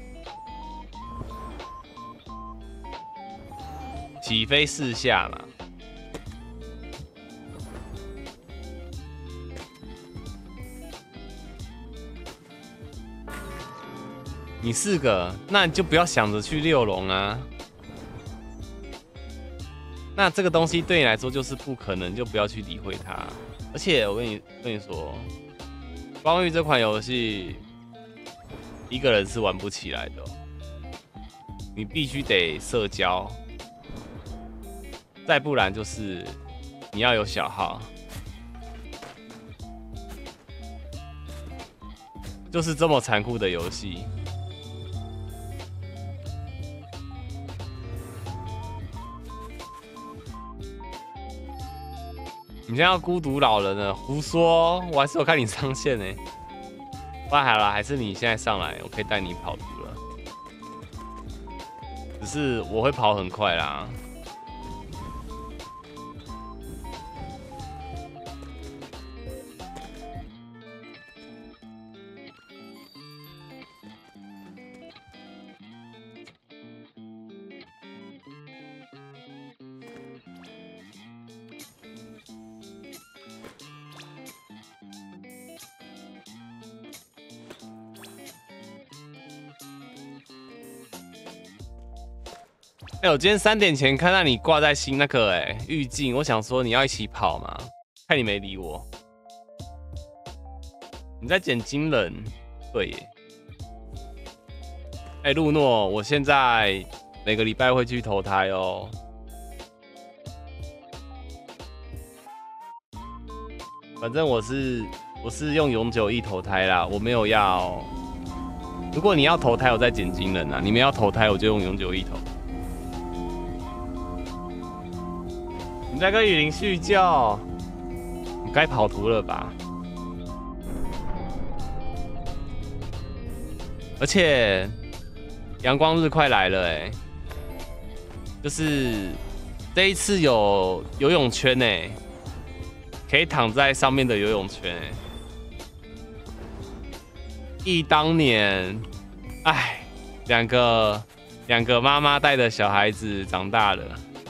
起飞四下嘛，你四个，那你就不要想着去六龙啊。那这个东西对你来说就是不可能，就不要去理会它。而且我跟你跟你说，光遇这款游戏，一个人是玩不起来的、哦，你必须得社交。再不然就是你要有小号，就是这么残酷的游戏。你现在要孤独老人了，胡说！我还是有看你上线呢、欸。不然好了，还是你现在上来，我可以带你跑图了。只是我会跑很快啦。哎、欸，我今天三点前看到你挂在新那个哎预警，我想说你要一起跑嘛，看你没理我。你在捡金人，对耶。哎、欸，路诺，我现在每个礼拜会去投胎哦。反正我是我是用永久一投胎啦，我没有要。如果你要投胎，我再捡金人啊；你们要投胎，我就用永久一投。你在跟雨林叙旧，你该跑图了吧？而且阳光日快来了哎、欸，就是这一次有游泳圈哎、欸， 可以躺在上面的游泳圈、欸。忆当年，哎，两个两个妈妈带的小孩子长大了，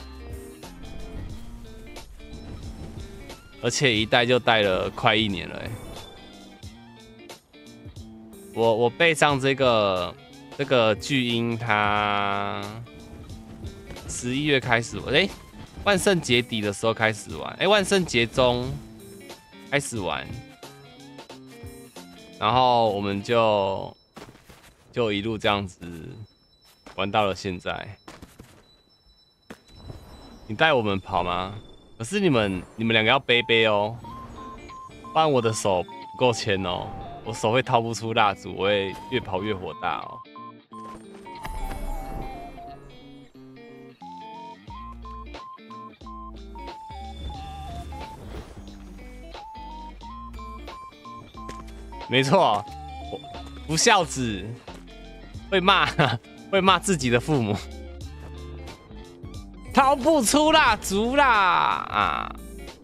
而且一带就带了快一年了、欸。我我背上这个这个巨婴，它十一月开始，哎、欸，万圣节底的时候开始玩，哎、欸，万圣节中开始玩，然后我们就就一路这样子玩到了现在。你带我们跑吗？可是你们你们两个要背背哦，不然我的手不够牵哦。我手会掏不出蜡烛，我会越跑越火大哦。没错，不孝子会骂会骂自己的父母，掏不出蜡烛啦啊！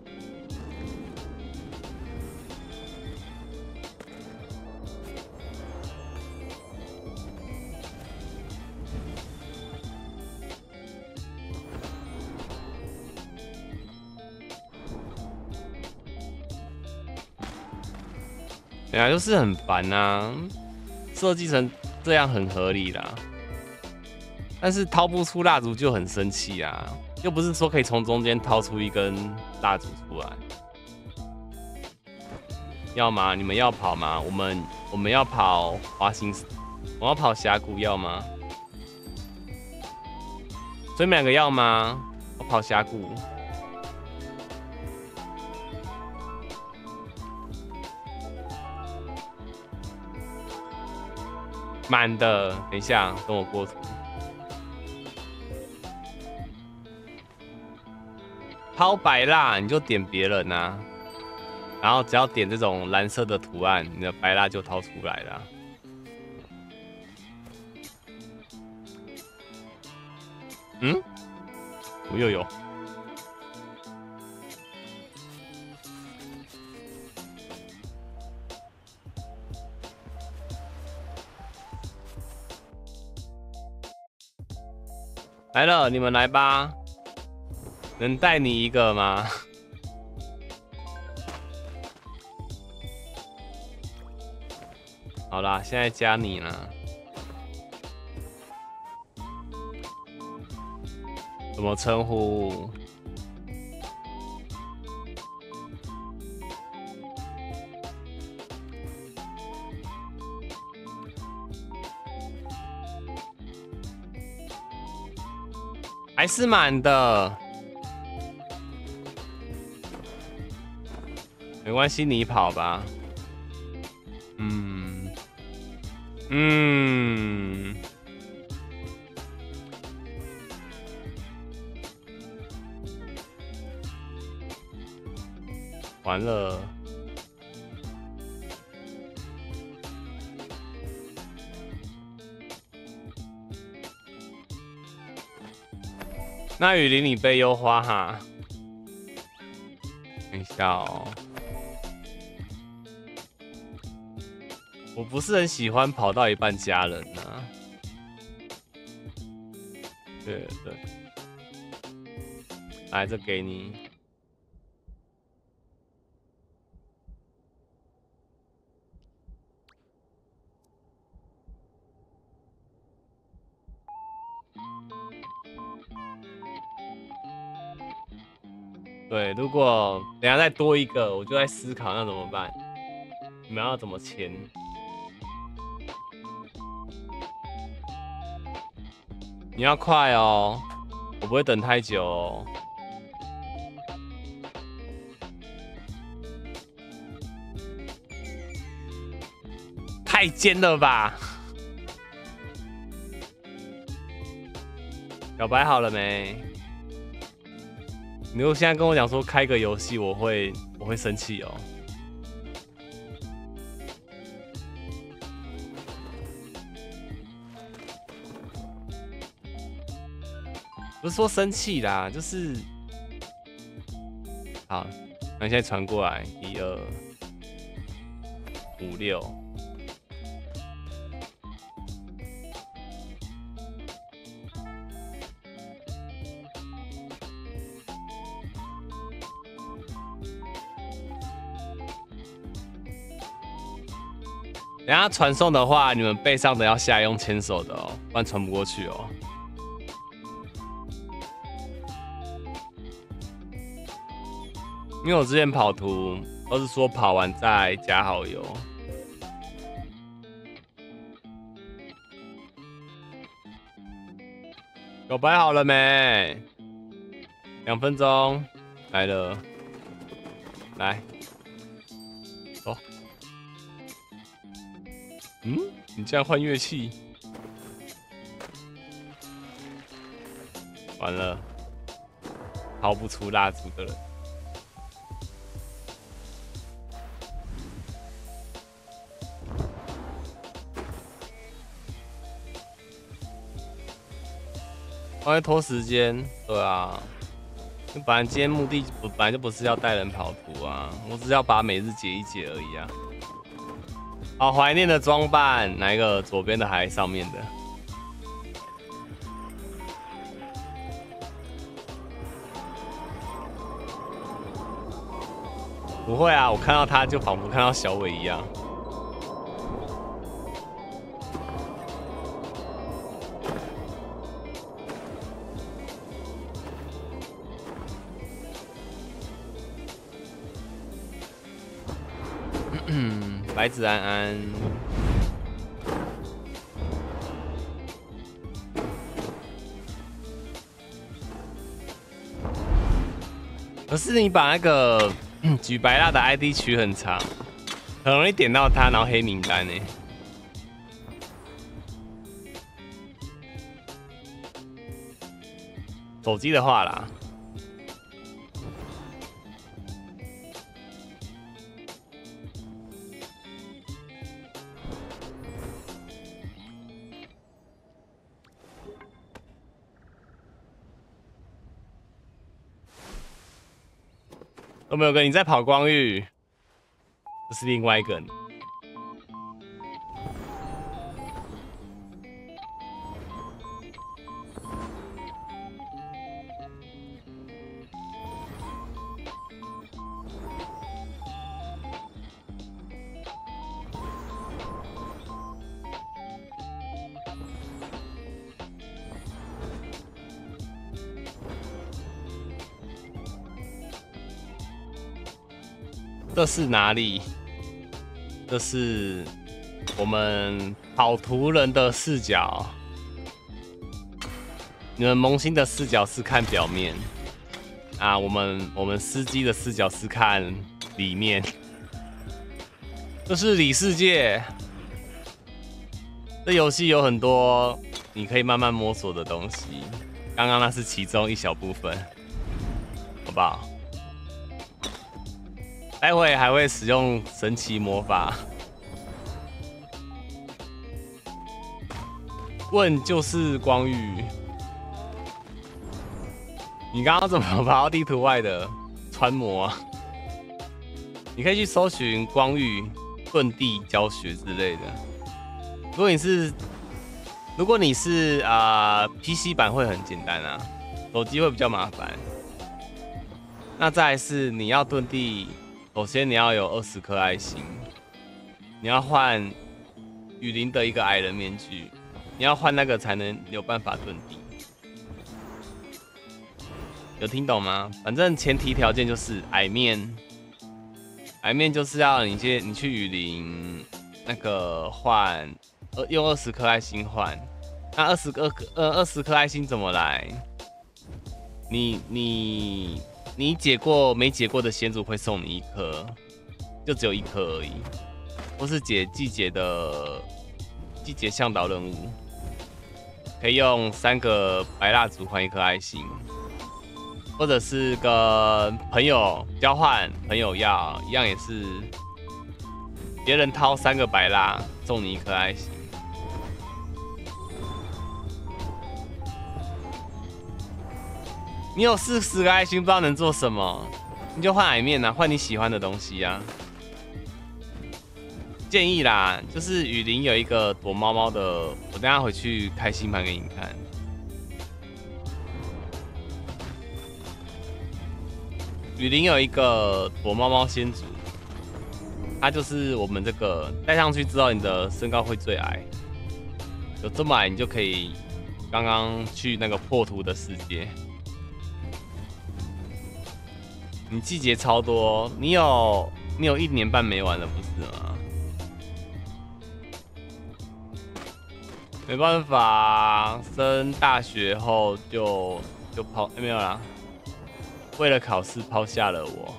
对啊，就是很烦啊，设计成这样很合理啦。但是掏不出蜡烛就很生气啊，又不是说可以从中间掏出一根蜡烛出来。要吗？你们要跑吗？我们我们要跑华兴，我要跑峡谷要吗？所以你们两个要吗？我跑峡谷。满的，等一下，跟我过图。抛白蜡你就点别人啊，然后只要点这种蓝色的图案，你的白蜡就掏出来了。嗯？我又有。来了，你们来吧，能带你一个吗？好啦，现在加你了。怎么称呼？还是满的，没关系，你跑吧。嗯嗯，完了。那雨林你被优花哈，等一下哦，我不是很喜欢跑到一半加人啊。对对，来这给你。对，如果等一下再多一个，我就在思考那怎么办？你们要怎么签？你要快哦，我不会等太久哦。太尖了吧！表白好了没？你如果现在跟我讲说开个游戏，我会我会生气哦。不是说生气啦，就是好， 那现在传过来，一二五六。等下传送的话，你们背上的要下用牵手的哦，不然传不过去哦。因为我之前跑图都是说跑完再加好友。有摆好了没？两分钟，来了，来，走。嗯，你竟然换乐器？完了，掏不出蜡烛的人。我会拖时间，对啊。本来今天目的本来就不是要带人跑图啊，我只是要把每日解一解而已啊。好怀念的装扮，哪一个？左边的还是上面的？不会啊，我看到他就仿佛看到小伟一样。白子安安，可是你把那个举白蜡的 I D 取很长，很容易点到他，然后黑名单呢。手机的话啦。有没有跟你在跑光域？这是另外一个人。这是哪里？这是我们跑图人的视角。你们萌新的视角是看表面啊，我们我们司机的视角是看里面。这是里世界。这游戏有很多你可以慢慢摸索的东西，刚刚那是其中一小部分，好不好？待会还会使用神奇魔法。问就是光遇，你刚刚怎么跑到地图外的穿模啊？你可以去搜寻光遇遁地教学之类的。如果你是，如果你是啊、呃、P C 版会很简单啊，手机会比较麻烦。那再来是你要遁地。首先你要有二十颗爱心，你要换雨林的一个矮人面具，你要换那个才能有办法遁地。有听懂吗？反正前提条件就是矮面，矮面就是要你去你去雨林那个换，呃用二十颗爱心换。那二十个呃二十颗爱心怎么来？你你。你解过没解过的险阻会送你一颗，就只有一颗而已，或是解季节的季节向导任务，可以用三个白蜡烛换一颗爱心，或者是跟朋友交换，朋友要一样也是，别人掏三个白蜡送你一颗爱心。你有四十个爱心，不知道能做什么。 你就换矮面啊，换你喜欢的东西啊。建议啦，就是雨林有一个躲猫猫的，我等一下回去开星盘给你看。雨林有一个躲猫猫先祖，它就是我们这个戴上去之后，你的身高会最矮，有这么矮，你就可以刚刚去那个破图的世界。你季节超多，你有你有一年半没玩了，不是吗？没办法，升大学后就就抛、欸、没有啦，为了考试抛下了我。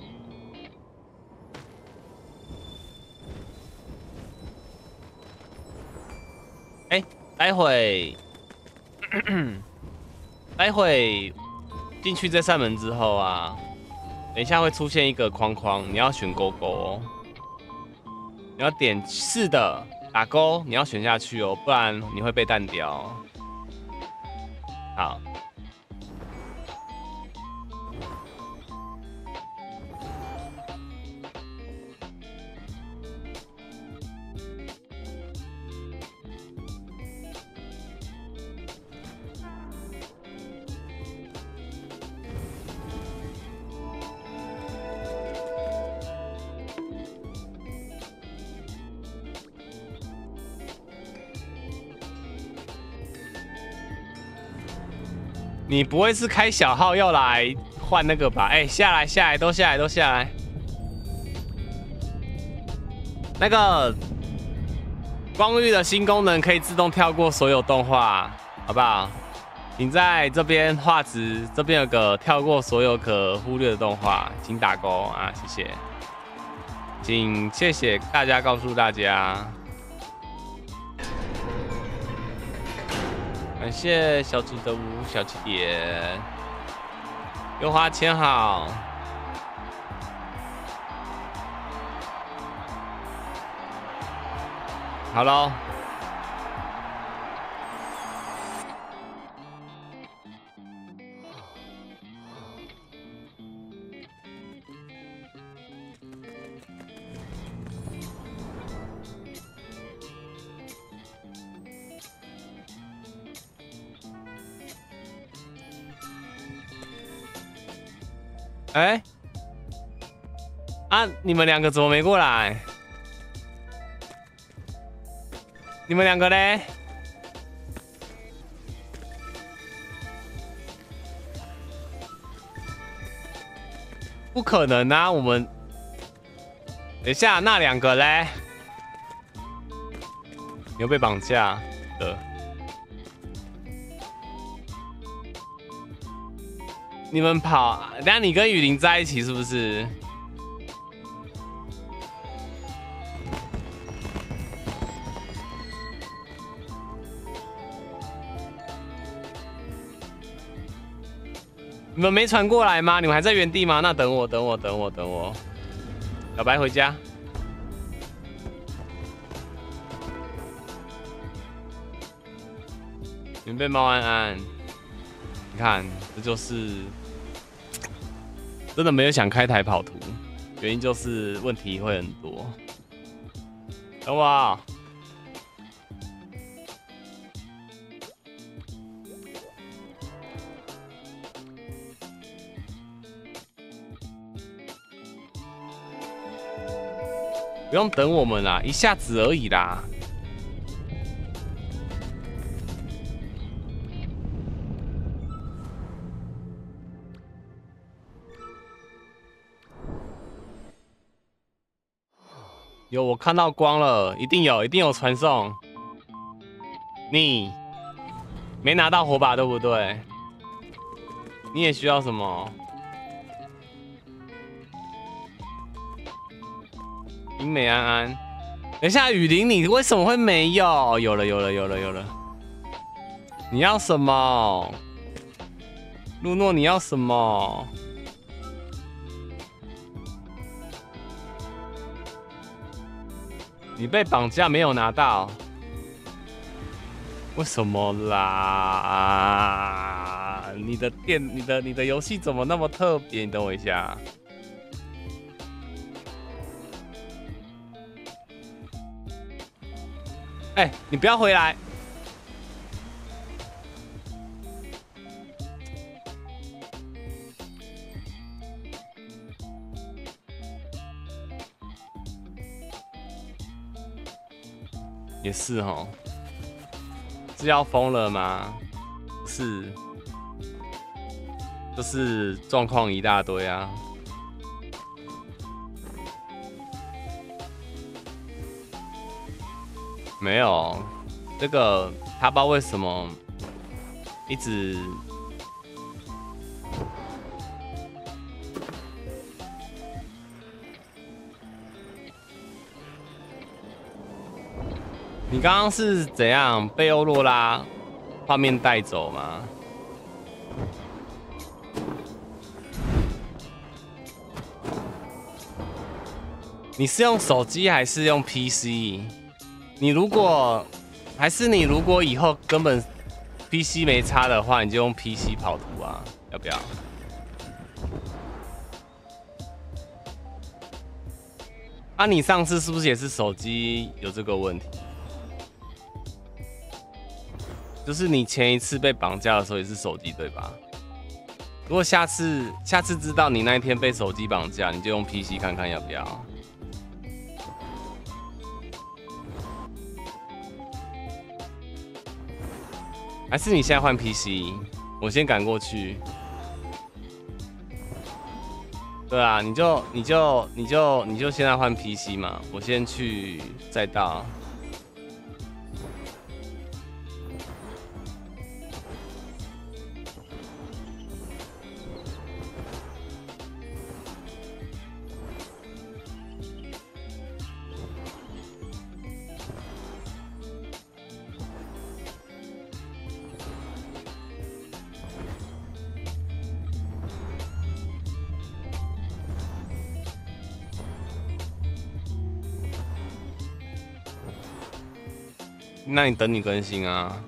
哎、欸，待会，待会进去这扇门之后啊，等一下会出现一个框框，你要选勾勾哦，你要点是的。打勾，你要选下去哦，不然你会被弹掉。好，你不会是开小号要来换那个吧？哎、欸，下来下来都下来都下来。那个光遇的新功能可以自动跳过所有动画，好不好？请在这边画质这边有个跳过所有可忽略的动画，请打勾啊，谢谢。请谢谢大家告诉大家。感谢小猪的五小气点，优花签好。好喽。哎、欸，啊，你们两个怎么没过来？你们两个嘞？不可能啊！我们等一下，那两个嘞？你又被绑架的。你们跑，等下你跟雨林在一起是不是？你们没传过来吗？你们还在原地吗？那等我，等我，等我，等我。小白回家。你们被猫安安。你看，这就是真的没有想开台跑图，原因就是问题会很多。等我、啊。不用等我们啦，一下子而已啦。有，我看到光了，一定有，一定有传送。你没拿到火把，对不对？你也需要什么？林美安安，等一下，雨林，你为什么会没有？有了，有了，有了，有了。你要什么？露诺，你要什么？你被绑架没有拿到？为什么啦？你的电，你的你的游戏怎么那么特别？你等我一下。 哎、欸，你不要回来！也是哦，是要疯了吗？是，就是状况一大堆啊。没有，这个他不知道为什么一直。你刚刚是怎样被欧若拉画面带走吗？你是用手机还是用 P C？ 你如果还是你如果以后根本 P C 没差的话，你就用 P C 跑图啊，要不要？啊，你上次是不是也是手机有这个问题？就是你前一次被绑架的时候也是手机对吧？如果下次下次知道你那一天被手机绑架，你就用 P C 看看要不要？还是你现在换 P C， 我先赶过去。对啊，你就你就你就你就现在换 P C 嘛，我先去再到。那你等你更新啊。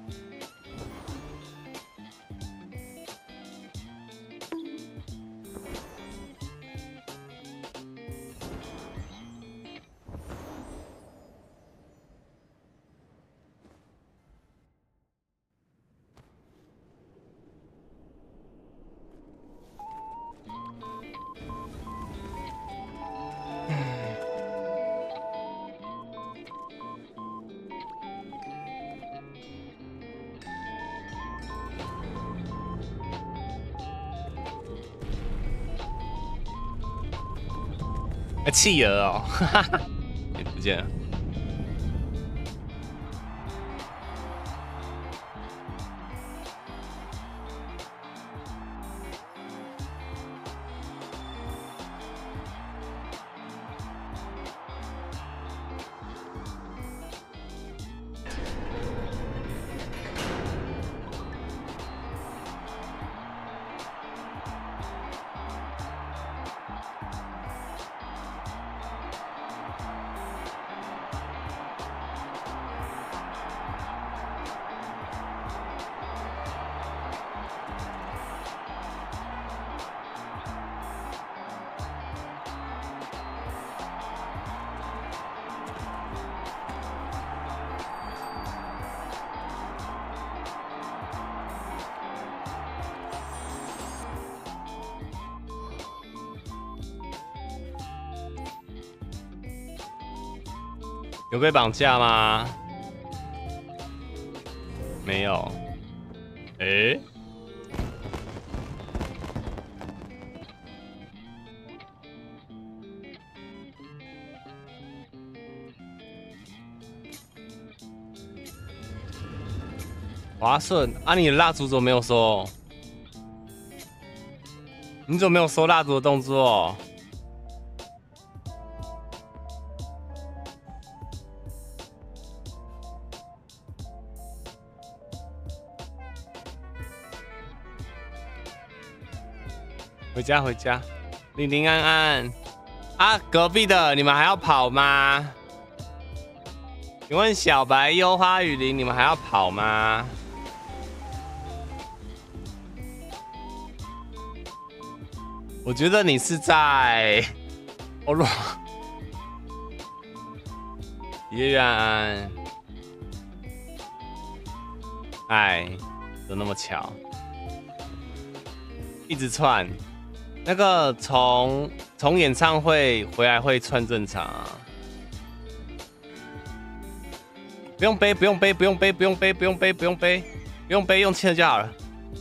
企鹅哦，哈哈哈，也不见了。有被绑架吗？没有。哎、欸，华顺啊，你的蜡烛怎么没有收？你怎么没有收蜡烛的动作？回家回家，平平安安啊！隔壁的你们还要跑吗？请问小白、幽花、雨林，你们还要跑吗？我觉得你是在欧洛，夜月安安， 哎，怎么那么巧？一直串，那个从从演唱会回来会串正常啊。不用背，不用背，不用背，不用背，不用背，不用背，不用背，用签的就好了。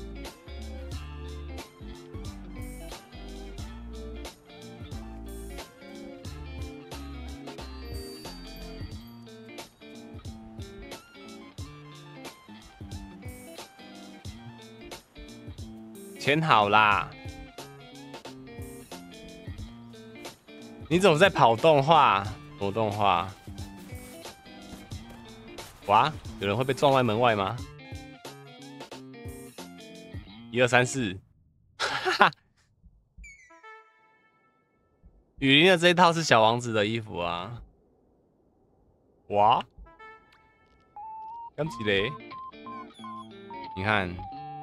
签好啦。你怎么在跑动画？什么动画？哇，有人会被撞在门外吗？一二三四，哈哈。雨林的这一套是小王子的衣服啊。哇，刚几嘞？你看。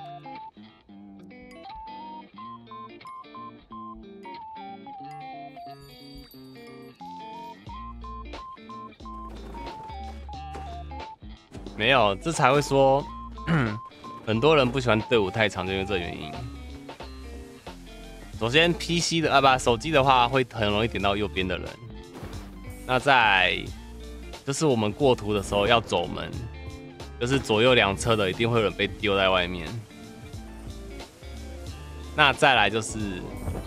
没有，这才会说，很多人不喜欢队伍太长，就因为这原因。首先 ，P C 的啊不，手机的话会很容易点到右边的人。那在就是我们过图的时候要走门，就是左右两侧的一定会有人被丢在外面。那再来就是，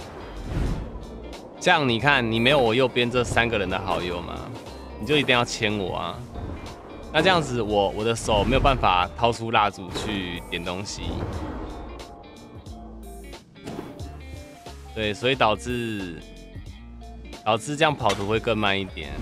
像你看，你没有我右边这三个人的好友嘛，你就一定要牵我啊。那这样子我，我我的手没有办法掏出蜡烛去点东西，对，所以导致导致这样跑图会更慢一点。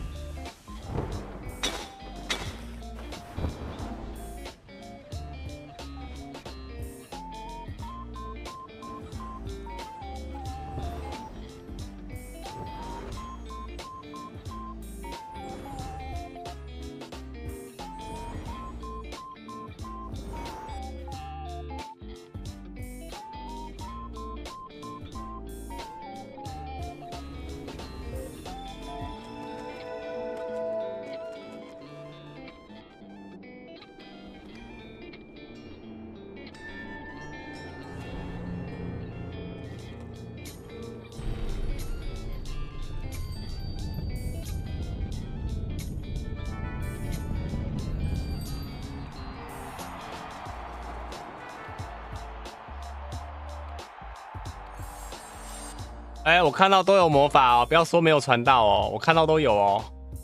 哎、欸，我看到都有魔法哦，不要说没有传到哦，我看到都有哦。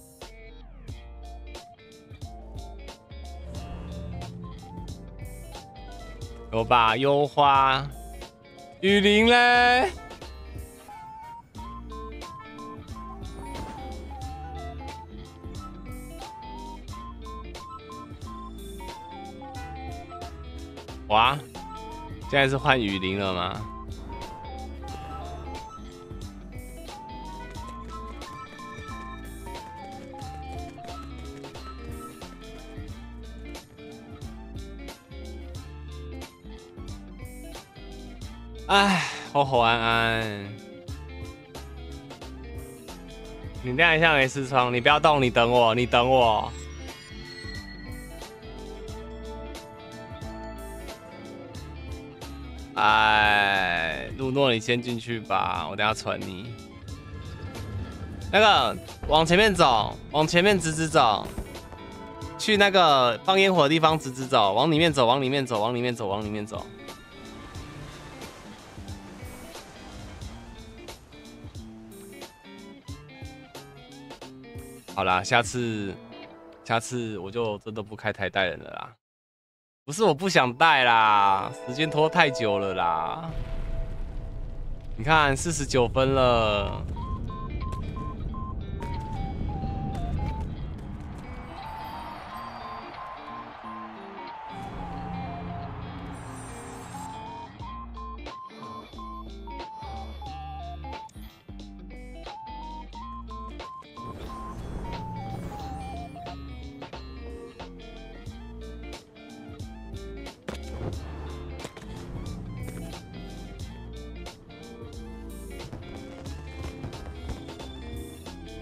有吧？优花、雨林嘞？哇，现在是换雨林了吗？哎，吼吼安安，你亮一下没视窗，你不要动，你等我，你等我。哎，路诺，你先进去吧，我等下传你。那个往前面走，往前面直直走，去那个放烟火的地方直直走，往里面走，往里面走，往里面走，往里面走。好啦，下次，下次我就真的不开台带人了啦。不是我不想带啦，时间拖太久了啦。你看，四十九分了。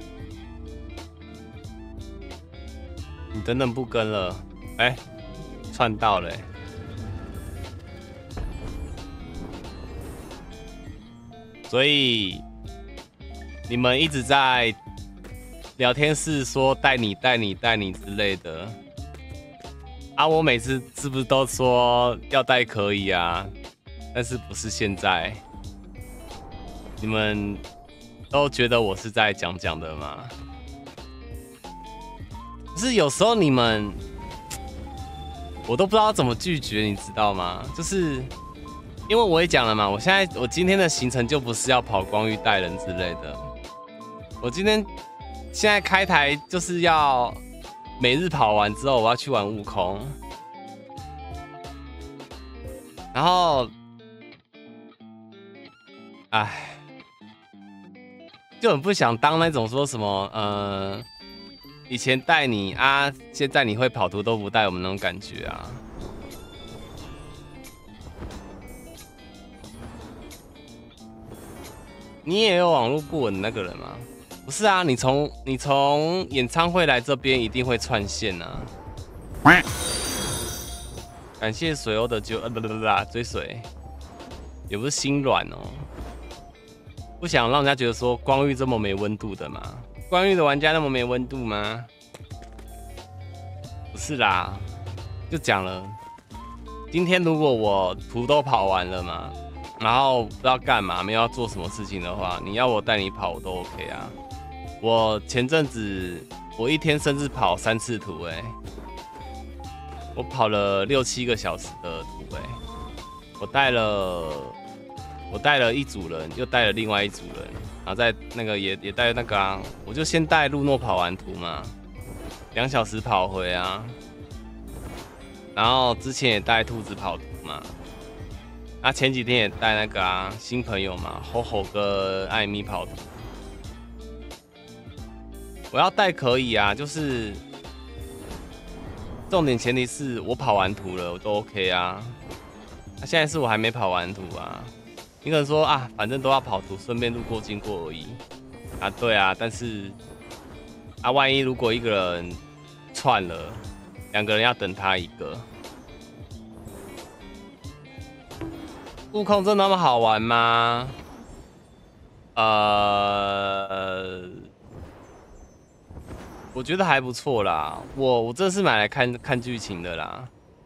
你等等不跟了，哎、欸， 串到了、欸。所以你们一直在聊天室说带你带你带你之类的啊，我每次是不是都说要带可以啊？但是不是现在？你们都觉得我是在讲讲的吗？可是有时候你们我都不知道怎么拒绝，你知道吗？就是。因为我也讲了嘛，我现在我今天的行程就不是要跑光遇带人之类的，我今天现在开台就是要每日跑完之后，我要去玩悟空，然后，哎，就很不想当那种说什么呃，以前带你啊，现在你会跑图都不带我们那种感觉啊。你也有网络不稳的那个人吗？不是啊，你从你从演唱会来这边一定会串线啊。感谢水欧的就呃不不不啦追水，也不是心软哦，不想让人家觉得说光遇这么没温度的嘛。光遇的玩家那么没温度吗？不是啦，就讲了，今天如果我图都跑完了嘛。然后不知道干嘛，没有要做什么事情的话，你要我带你跑我都 OK 啊。我前阵子我一天甚至跑三次图哎、欸，我跑了六七个小时的图哎、欸，我带了我带了一组人，又带了另外一组人，然后在那个也也带那个啊，我就先带路诺跑完图嘛，两小时跑回啊，然后之前也带兔子跑图嘛。啊，前几天也带那个啊新朋友嘛，吼吼跟艾米跑图，我要带可以啊，就是重点前提是我跑完图了，我都 OK 啊。那、啊、现在是我还没跑完图啊，你可能说啊，反正都要跑图，顺便路过经过而已啊，对啊，但是啊，万一如果一个人串了，两个人要等他一个。悟空真的那么好玩吗？呃，我觉得还不错啦。我我这是买来看看剧情的啦，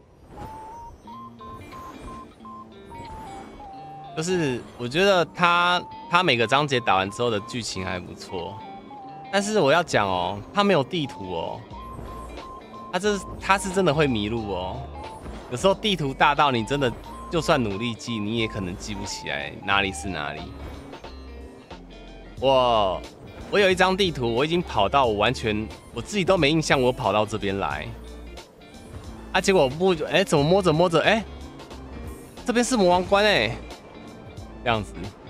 就是我觉得他他每个章节打完之后的剧情还不错，但是我要讲哦，他没有地图哦，他这他是真的会迷路哦。有时候地图大到你真的。就算努力记，你也可能记不起来哪里是哪里。我我有一张地图，我已经跑到我完全我自己都没印象，我跑到这边来。啊，结果我不哎、欸，怎么摸着摸着哎、欸，这边是魔王关哎、欸，这样子。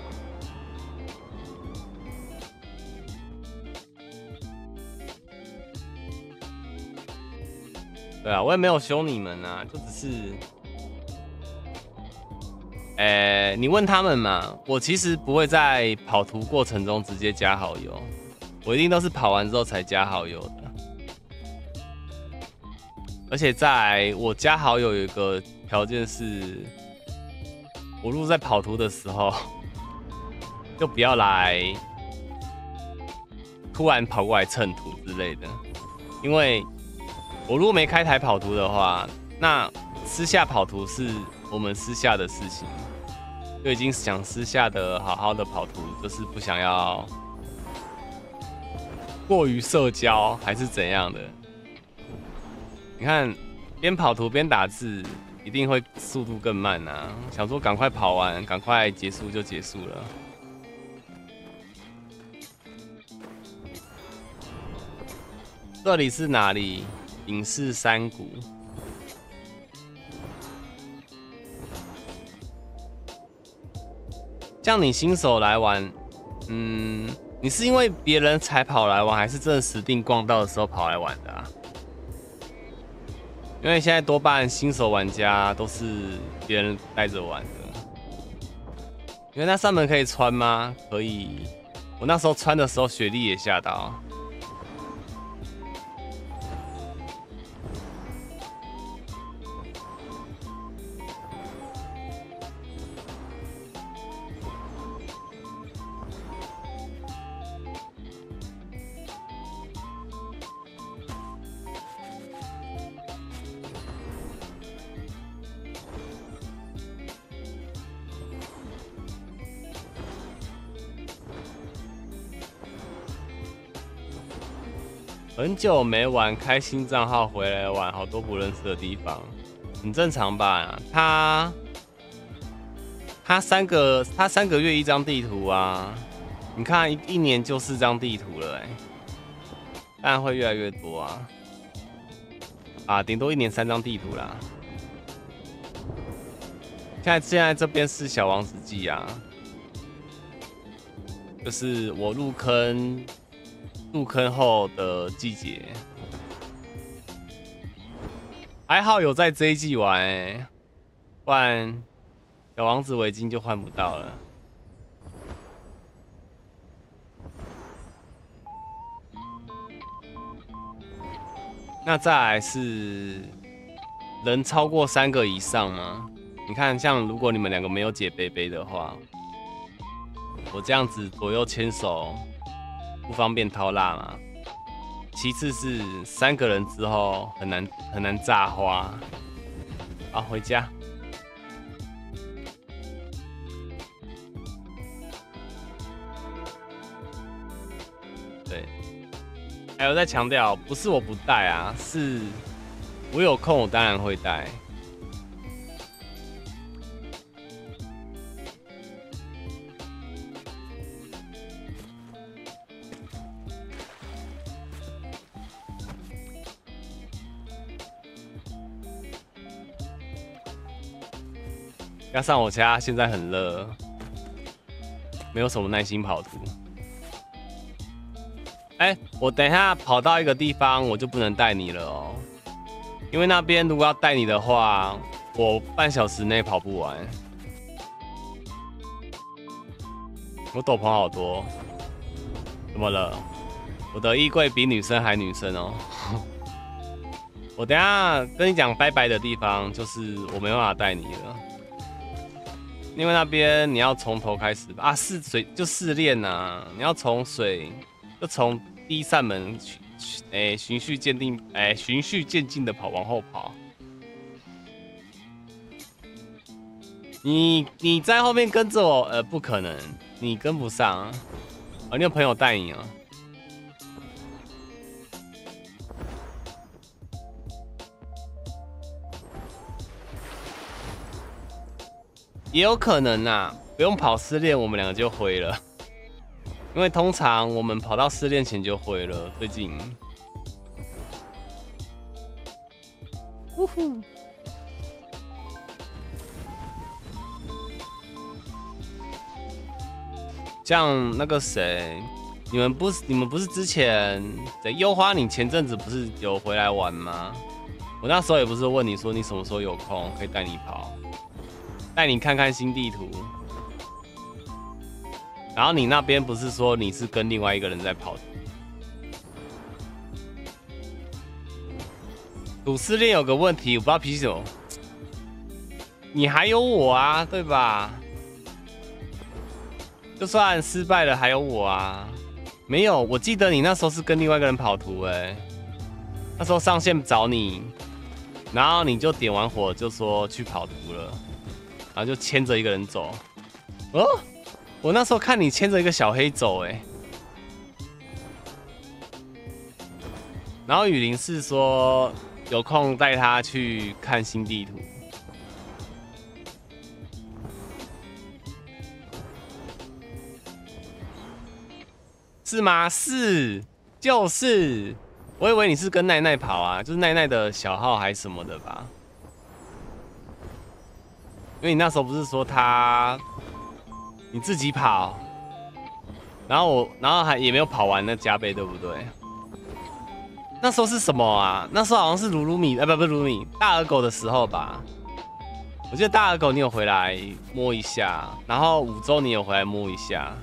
对啊，我也没有凶你们啊，就只是。哎、欸，你问他们嘛，我其实不会在跑图过程中直接加好友，我一定都是跑完之后才加好友的。而且在我加好友有一个条件是，我如果在跑图的时候，就不要来突然跑过来蹭图之类的，因为我如果没开台跑图的话，那私下跑图是我们私下的事情。就已经想私下的好好的跑图，就是不想要过于社交还是怎样的。你看，边跑图边打字，一定会速度更慢啊！想说赶快跑完，赶快结束就结束了。这里是哪里？影视山谷。像你新手来玩，嗯，你是因为别人才跑来玩，还是真的实定逛到的时候跑来玩的啊？因为现在多半新手玩家都是别人带着玩的。因为那扇门可以穿吗？可以。我那时候穿的时候，雪莉也吓到。 很久没玩，开新账号回来玩，好多不认识的地方，很正常吧？他他三个他三个月一张地图啊，你看一一年就四张地图了、欸，哎，当然会越来越多啊，啊，顶多一年三张地图啦。现在现在这边是小王子季啊，就是我入坑。入坑后的季节，还好有在这一季玩、欸，不然小王子围巾就换不到了。那再来是人超过三个以上吗？你看，像如果你们两个没有解杯杯的话，我这样子左右牵手。不方便掏蜡嘛。其次是三个人之后很难很难炸花。好，回家。对，还有在强调，不是我不带啊，是我有空我当然会带。加上我家现在很热，没有什么耐心跑图。哎、欸，我等一下跑到一个地方，我就不能带你了哦，因为那边如果要带你的话，我半小时内跑不完。我斗篷好多，怎么了？我的衣柜比女生还女生哦。我等一下跟你讲拜拜的地方，就是我没办法带你了。因为那边你要从头开始啊，试水就试炼呐，你要从水，就从第一扇门，哎，循序渐进，哎，循序渐进的跑，往后跑。你你在后面跟着我，呃，不可能，你跟不上啊。哦，你有朋友带你啊？也有可能啊，不用跑失恋，我们两个就灰了。因为通常我们跑到失恋前就灰了。最近，呜呼，像那个谁，你们不是你们不是之前在优花，你前阵子不是有回来玩吗？我那时候也不是问你说你什么时候有空可以带你跑。带你看看新地图，然后你那边不是说你是跟另外一个人在跑？赌失恋有个问题，我不知道啤酒，你还有我啊，对吧？就算失败了，还有我啊。没有，我记得你那时候是跟另外一个人跑图哎、欸，那时候上线找你，然后你就点完火就说去跑图了。然后就牵着一个人走，哦，我那时候看你牵着一个小黑走，哎，然后雨林是说有空带他去看新地图，是吗？是，就是，我以为你是跟奈奈跑啊，就是奈奈的小号还是什么的吧。因为你那时候不是说他你自己跑，然后我，然后还也没有跑完那加倍，对不对？那时候是什么啊？那时候好像是鲁鲁米，呃，不不，鲁鲁米大耳狗的时候吧。我记得大耳狗你有回来摸一下，然后五周你有回来摸一下。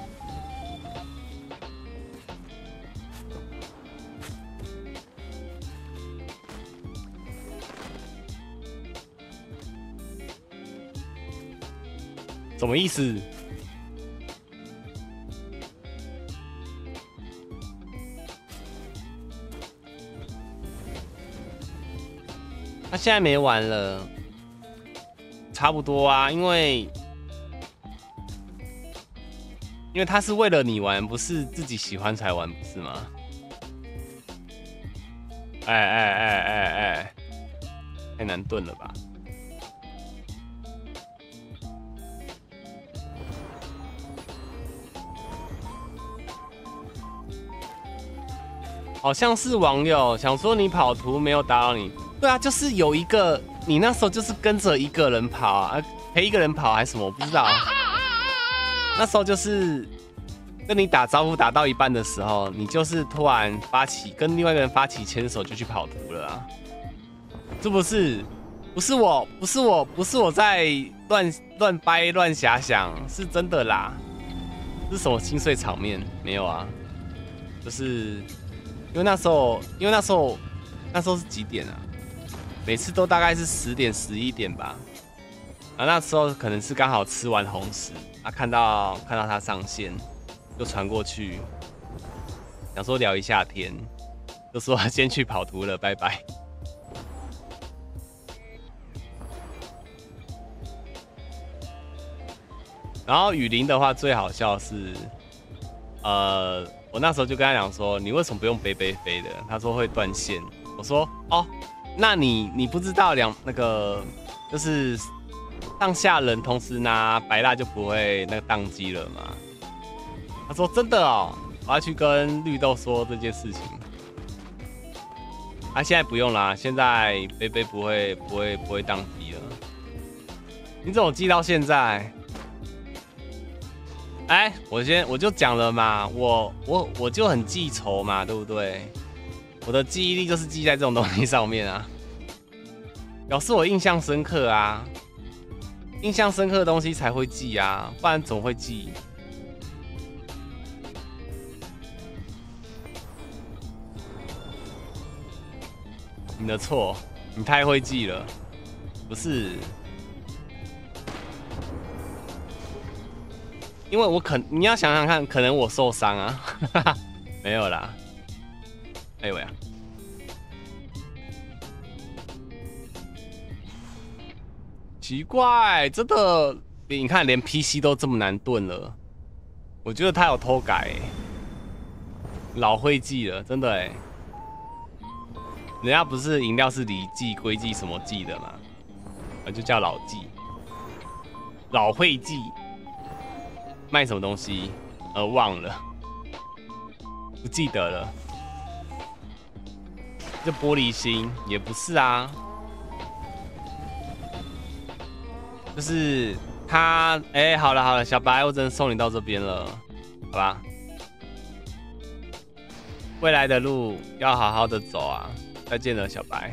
什么意思？他现在没玩了，差不多啊，因为因为他是为了你玩，不是自己喜欢才玩，不是吗？ 哎哎哎哎哎，太难炖了吧？好像是网友想说你跑图没有打扰你。对啊，就是有一个你那时候就是跟着一个人跑啊，陪一个人跑还是什么，我不知道。那时候就是跟你打招呼打到一半的时候，你就是突然发起跟另外一个人发起牵手就去跑图了啊，是不是？不是我，不是我，不是我在乱乱掰乱遐想，是真的啦。这是什么心碎场面？没有啊，就是因为那时候，因为那时候那时候是几点啊？每次都大概是十点十一点吧。啊，那时候可能是刚好吃完红食啊，看到看到他上线，就传过去，想说聊一下天，就说先去跑图了，拜拜。然后雨林的话最好笑是，呃，我那时候就跟他讲说，你为什么不用背背飞的？他说会断线。我说哦，那你你不知道两那个就是上下人同时拿白蜡就不会那个宕机了吗？他说真的哦，我要去跟绿豆说这件事情。啊，现在不用啦，现在背背不会不会不会宕机了。你怎么记到现在？哎，我先我就讲了嘛，我我我就很记仇嘛，对不对？我的记忆力就是记在这种东西上面啊，表示我印象深刻啊，印象深刻的东西才会记啊，不然总会记。你的错，你太会记了，不是？因为我可你要想想看，可能我受伤啊，没有啦，哎喂啊，奇怪，真的，你看连 P C 都这么难炖了，我觉得他有偷改、欸，老会记了，真的哎、欸，人家不是饮料是礼记、规记什么记的嘛，啊就叫老记，老会记。卖什么东西？呃，忘了，不记得了。这玻璃心也不是啊，就是他，哎、欸，好了好了，小白，我只能送你到这边了，好吧？未来的路要好好的走啊！再见了，小白。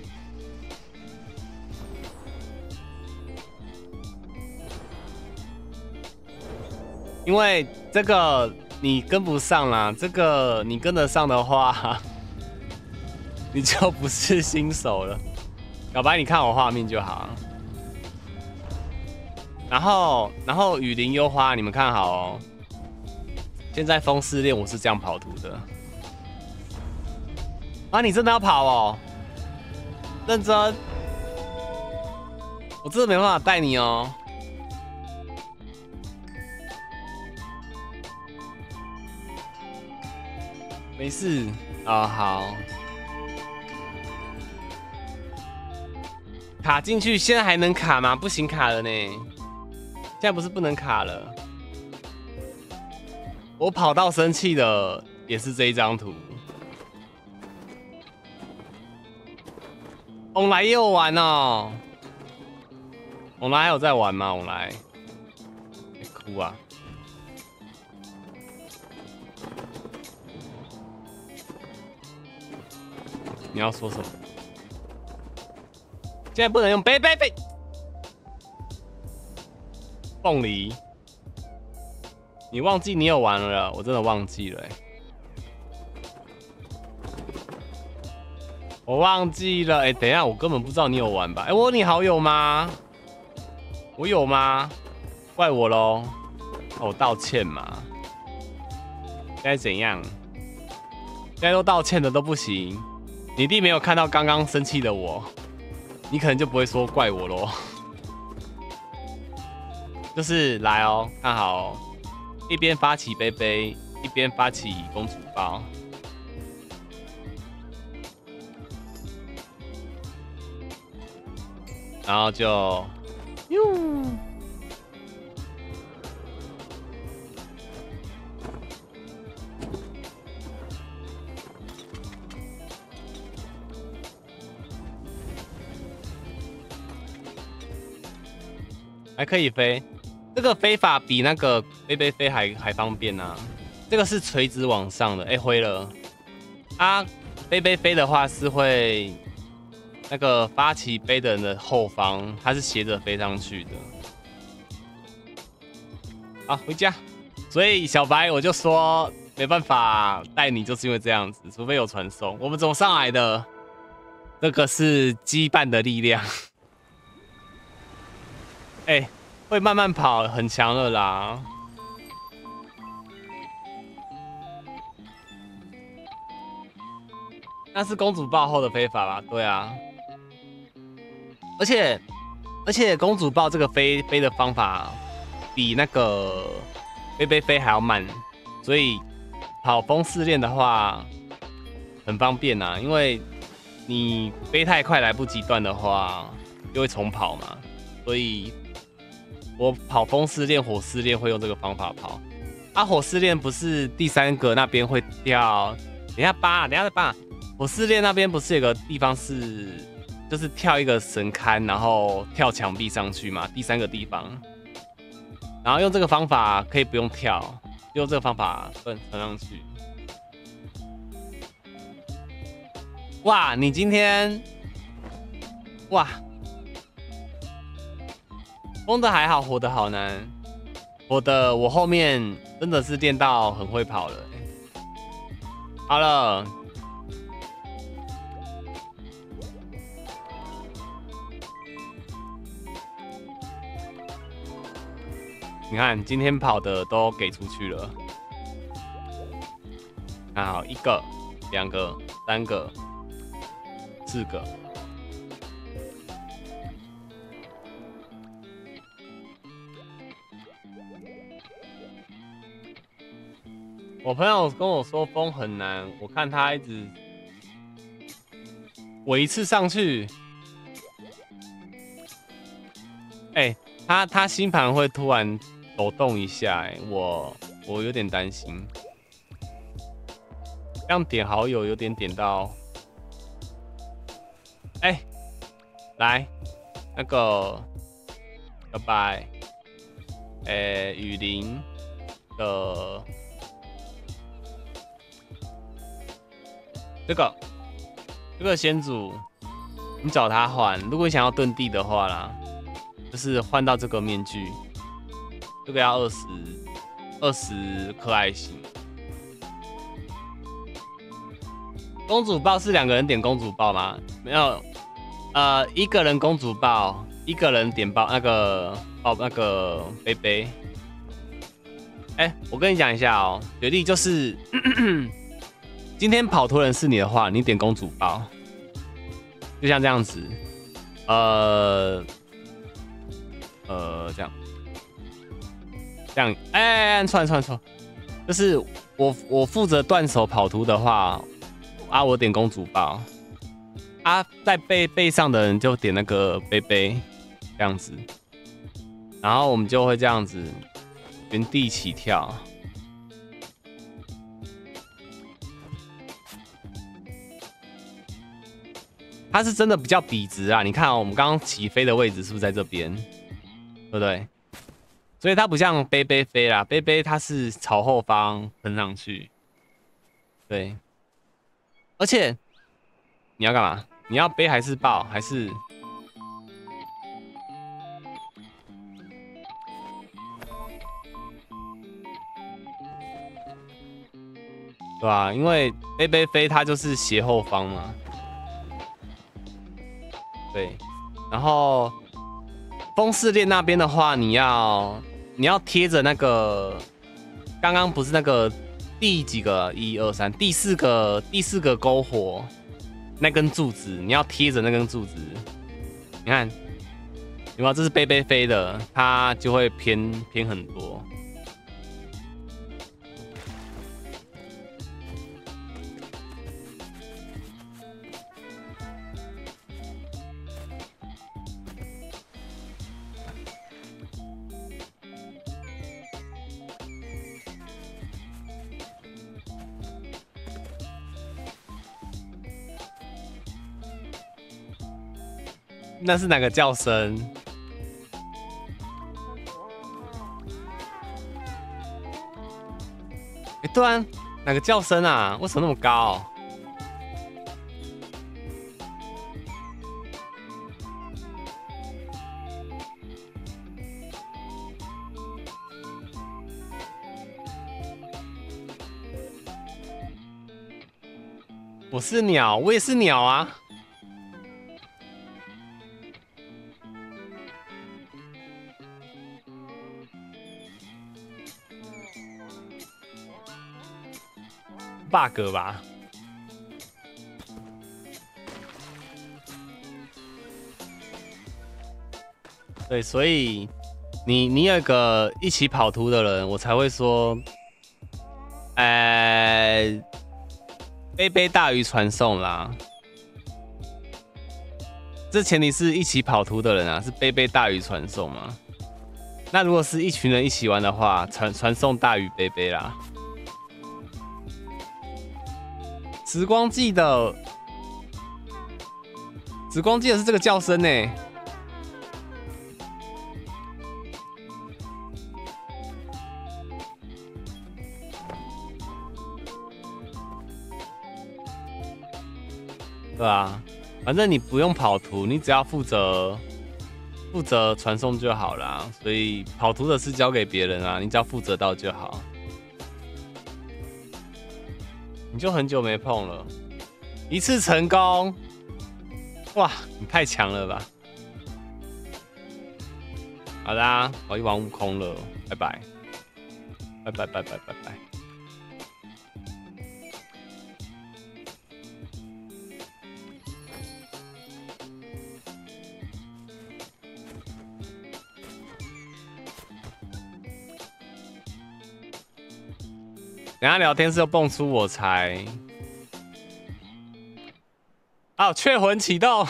因为这个你跟不上啦，这个你跟得上的话，你就不是新手了。小白，你看我画面就好。然后，然后雨林幽花，你们看好哦。现在风试炼我是这样跑图的。啊，你真的要跑哦？认真？我真的没办法带你哦。没事啊、哦，好，卡进去，现在还能卡吗？不行，卡了呢。现在不是不能卡了。我跑到生气的也是这一张图。翁来也有玩哦。翁来还有在玩吗？翁来，欸、哭啊！你要说什么？现在不能用背背背。凤梨，你忘记你有玩了？我真的忘记了、欸，我忘记了。哎、欸，等一下，我根本不知道你有玩吧？哎、欸，我有你好友吗？我有吗？怪我喽！我道歉嘛。现在怎样？现在都道歉的都不行。你一定没有看到刚刚生气的我，你可能就不会说怪我咯。就是来哦，看好哦，一边发起杯杯，一边发起公主包。 然后就哟。还可以飞，这个飞法比那个飞飞飞还还方便啊！这个是垂直往上的，哎、欸，灰了。啊，飞飞飞的话是会那个发起飞的人的后方，它是斜着飞上去的。好，回家。所以小白我就说没办法带你，就是因为这样子，除非有传送。我们怎么上来的？这个是羁绊的力量。哎、欸，会慢慢跑，很强了啦。那是公主抱后的飞法吧？对啊。而且，而且公主抱这个飞飞的方法比那个飞飞飞还要慢，所以跑风试炼的话很方便啊。因为你飞太快来不及断的话，就会重跑嘛，所以。我跑风试炼、火试炼会用这个方法跑。啊，火试炼不是第三个那边会跳？等一下扒，等一下再扒。火试炼那边不是有个地方是，就是跳一个神龛，然后跳墙壁上去嘛？第三个地方，然后用这个方法可以不用跳，用这个方法奔传上去。哇，你今天，哇！疯的还好，活的好难。我的我后面真的是练到很会跑了、欸。好了，你看今天跑的都给出去了。看好，一个、两个、三个、四个。我朋友跟我说风很难，我看他一直，我一次上去，哎、欸，他他星盘会突然抖动一下、欸，我我有点担心，这样点好友有点点到，哎、欸，来那个小白，哎、欸，雨林的。这个这个先祖，你找他换。如果你想要遁地的话啦，就是换到这个面具，这个要二十二十颗爱心。公主抱是两个人点公主抱吗？没有，呃，一个人公主抱，一个人点抱那个抱那个杯杯。哎、欸，我跟你讲一下哦、喔，举例就是。咳咳今天跑图人是你的话，你点公主抱，就像这样子，呃呃这样，这样，哎、欸，按错错错，就是我我负责断手跑图的话，啊我点公主抱，啊在背背上的人就点那个杯杯，这样子，然后我们就会这样子原地起跳。它是真的比较笔直啊！你看哦，我们刚刚起飞的位置是不是在这边？对不对？所以它不像杯杯飞啦，杯杯它是朝后方喷上去。对，而且你要干嘛？你要背还是抱？还是？对吧？因为杯杯飞它就是斜后方嘛。对，然后风试炼那边的话，你要你要贴着那个，刚刚不是那个第几个？一二三，第四个第四个篝火那根柱子，你要贴着那根柱子。你看，有没有？这是杯杯飞的，它就会偏偏很多。 那是哪个叫声？哎、欸，对啊，哪个叫声啊？为什么那么高？我是鸟，我也是鸟啊。bug 吧？对，所以你你有一个一起跑图的人，我才会说，呃，杯杯大于传送啦。这前提是一起跑图的人啊，是杯杯大于传送嘛？那如果是一群人一起玩的话，传传送大于杯杯啦。时光记的，时光记的是这个叫声呢。对啊，反正你不用跑图，你只要负责负责传送就好啦。所以跑图的事交给别人啊，你只要负责到就好。你就很久没碰了，一次成功，哇，你太强了吧！好啦，我一往悟空了，拜拜，拜拜拜拜拜拜。等下聊天室又蹦出我才，啊，雀魂启动，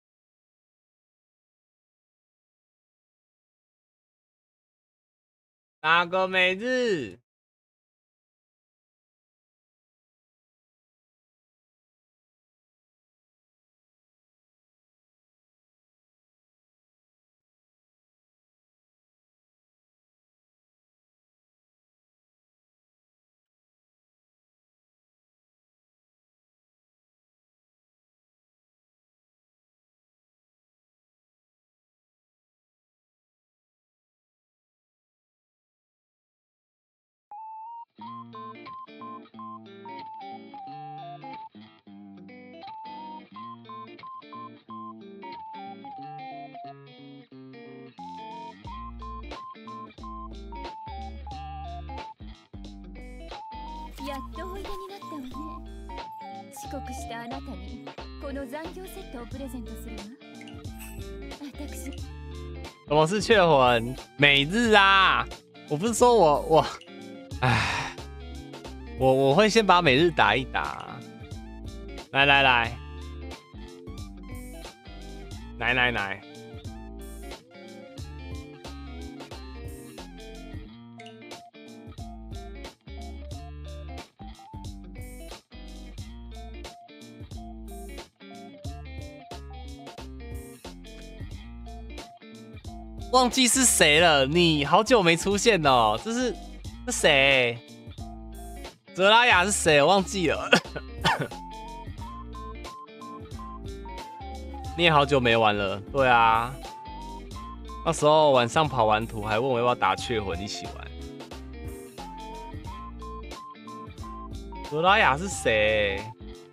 哪个每日？ やっとおいでになったわね。遅刻したあなたにこの残業セットをプレゼントするわ。私。 什么是雀魂？每日啊！我不是说我我，唉，我我会先把每日打一打。来来来，来来来。忘记是谁了，你好久没出现哦，这是这谁？泽拉雅是谁？我忘记了。你也好久没玩了，对啊，那时候晚上跑完图还问我要不要打雀魂一起玩。泽拉雅是谁？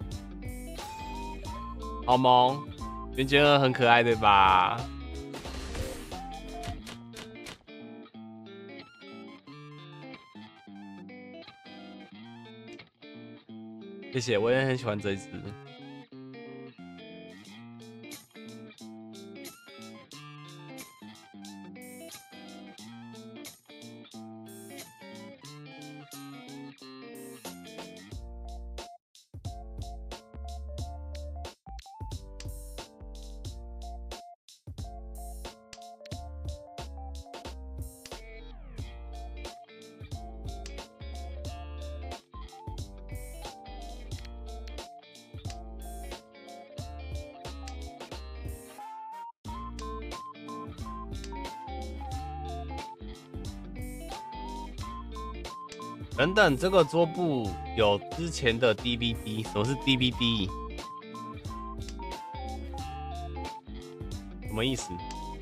好萌，圆圆儿很可爱对吧？谢谢，我也很喜欢这一只。 等等，这个桌布有之前的 D V D， 什么是 D V D？ 什么意思？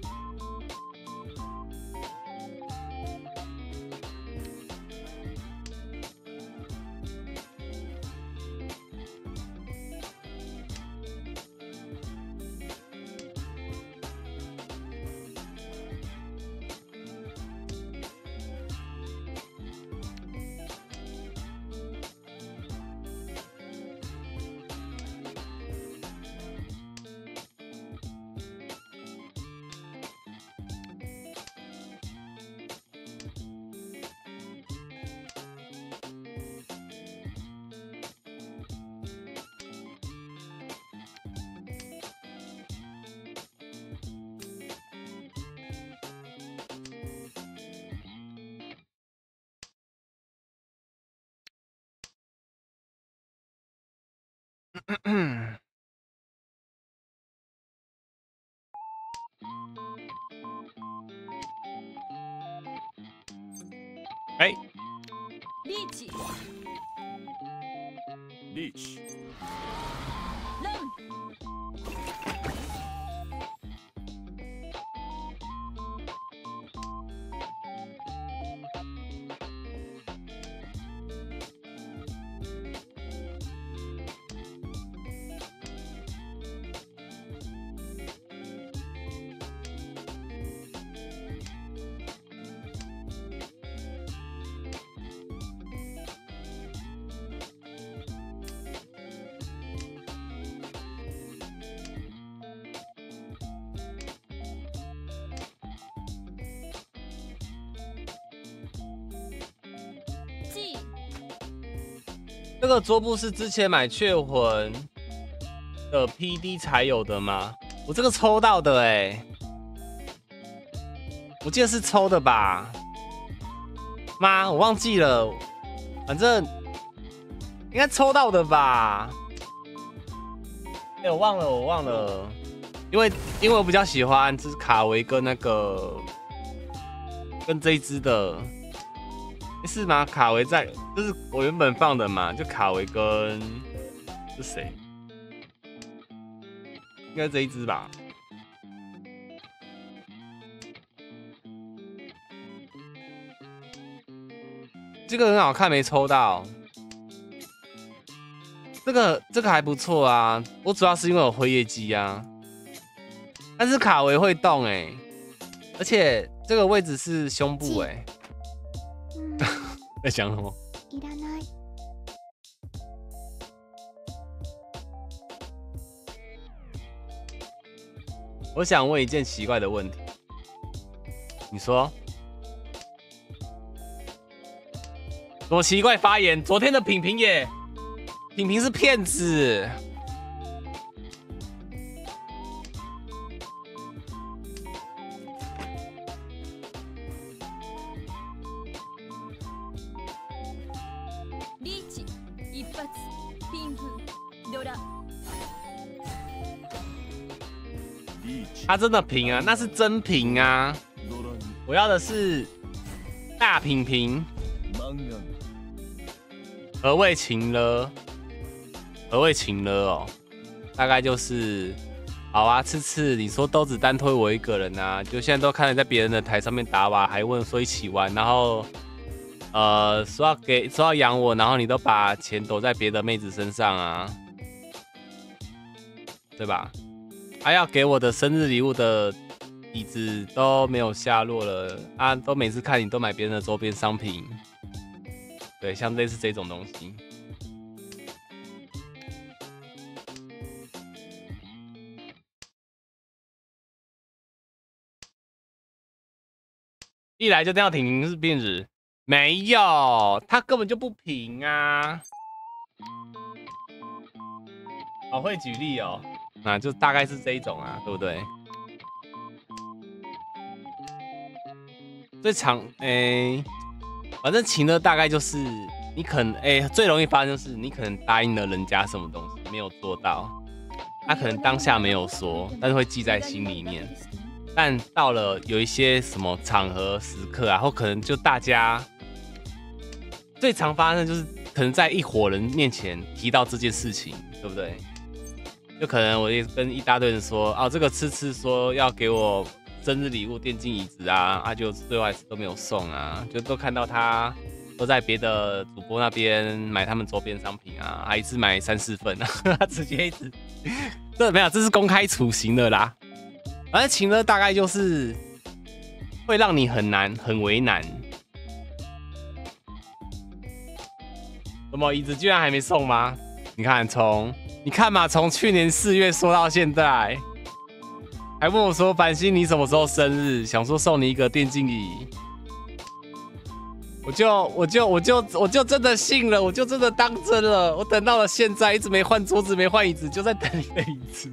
哎， リーチリーチラン这个桌布是之前买雀魂的 P D 才有的吗？我这个抽到的哎、欸，我记得是抽的吧？妈，我忘记了，反正应该抽到的吧？哎、欸，我忘了，我忘了，因为因为我比较喜欢就是卡维跟那个跟这一只的。是吗？卡维在，就是我原本放的嘛，就卡维跟是谁？应该这一只吧。这个很好看，没抽到。这个这个还不错啊，我主要是因为有辉夜姬啊。但是卡维会动哎、欸，而且这个位置是胸部哎、欸。在想什么？我想问一件奇怪的问题，你说？什么奇怪发言？昨天的品评也，品评是骗子。 リーチ一発ピンフドラ。 他真的平啊，那是真平啊！我要的是大平平。何谓情了？何谓情了哦？大概就是好啊，次次你说都只单推我一个人啊，就现在都看着在别人的台上面打瓦，还问说一起玩，然后呃说要给说要养我，然后你都把钱躲在别的妹子身上啊，对吧？还、啊、要给我的生日礼物的底子都没有下落了啊，都每次看你都买别人的周边商品，对，像类似这种东西。一来就这样挺是变质，没有，他根本就不平啊！好会举例哦，那就大概是这一种啊，对不对？最常诶、欸，反正情的大概就是你可能诶、欸，最容易发生就是你可能答应了人家什么东西没有做到，他可能当下没有说，但是会记在心里面。但到了有一些什么场合时刻啊，或可能就大家最常发生就是可能在一伙人面前提到这件事情，对不对？就可能我也跟一大堆人说，哦，这个吃吃说要给我生日礼物电竞椅子啊，啊就最后还是都没有送啊，就都看到他都在别的主播那边买他们周边商品啊，还一次买三四份啊，直接一直，这没有，这是公开处刑的啦。反正情勒大概就是会让你很难很为难。什么椅子居然还没送吗？你看从。你看嘛，从去年四月说到现在，还问我说繁星你什么时候生日？想说送你一个电竞椅，我就我就我就我就真的信了，我就真的当真了。我等到了现在，一直没换桌子，没换椅子，就在等你的椅子。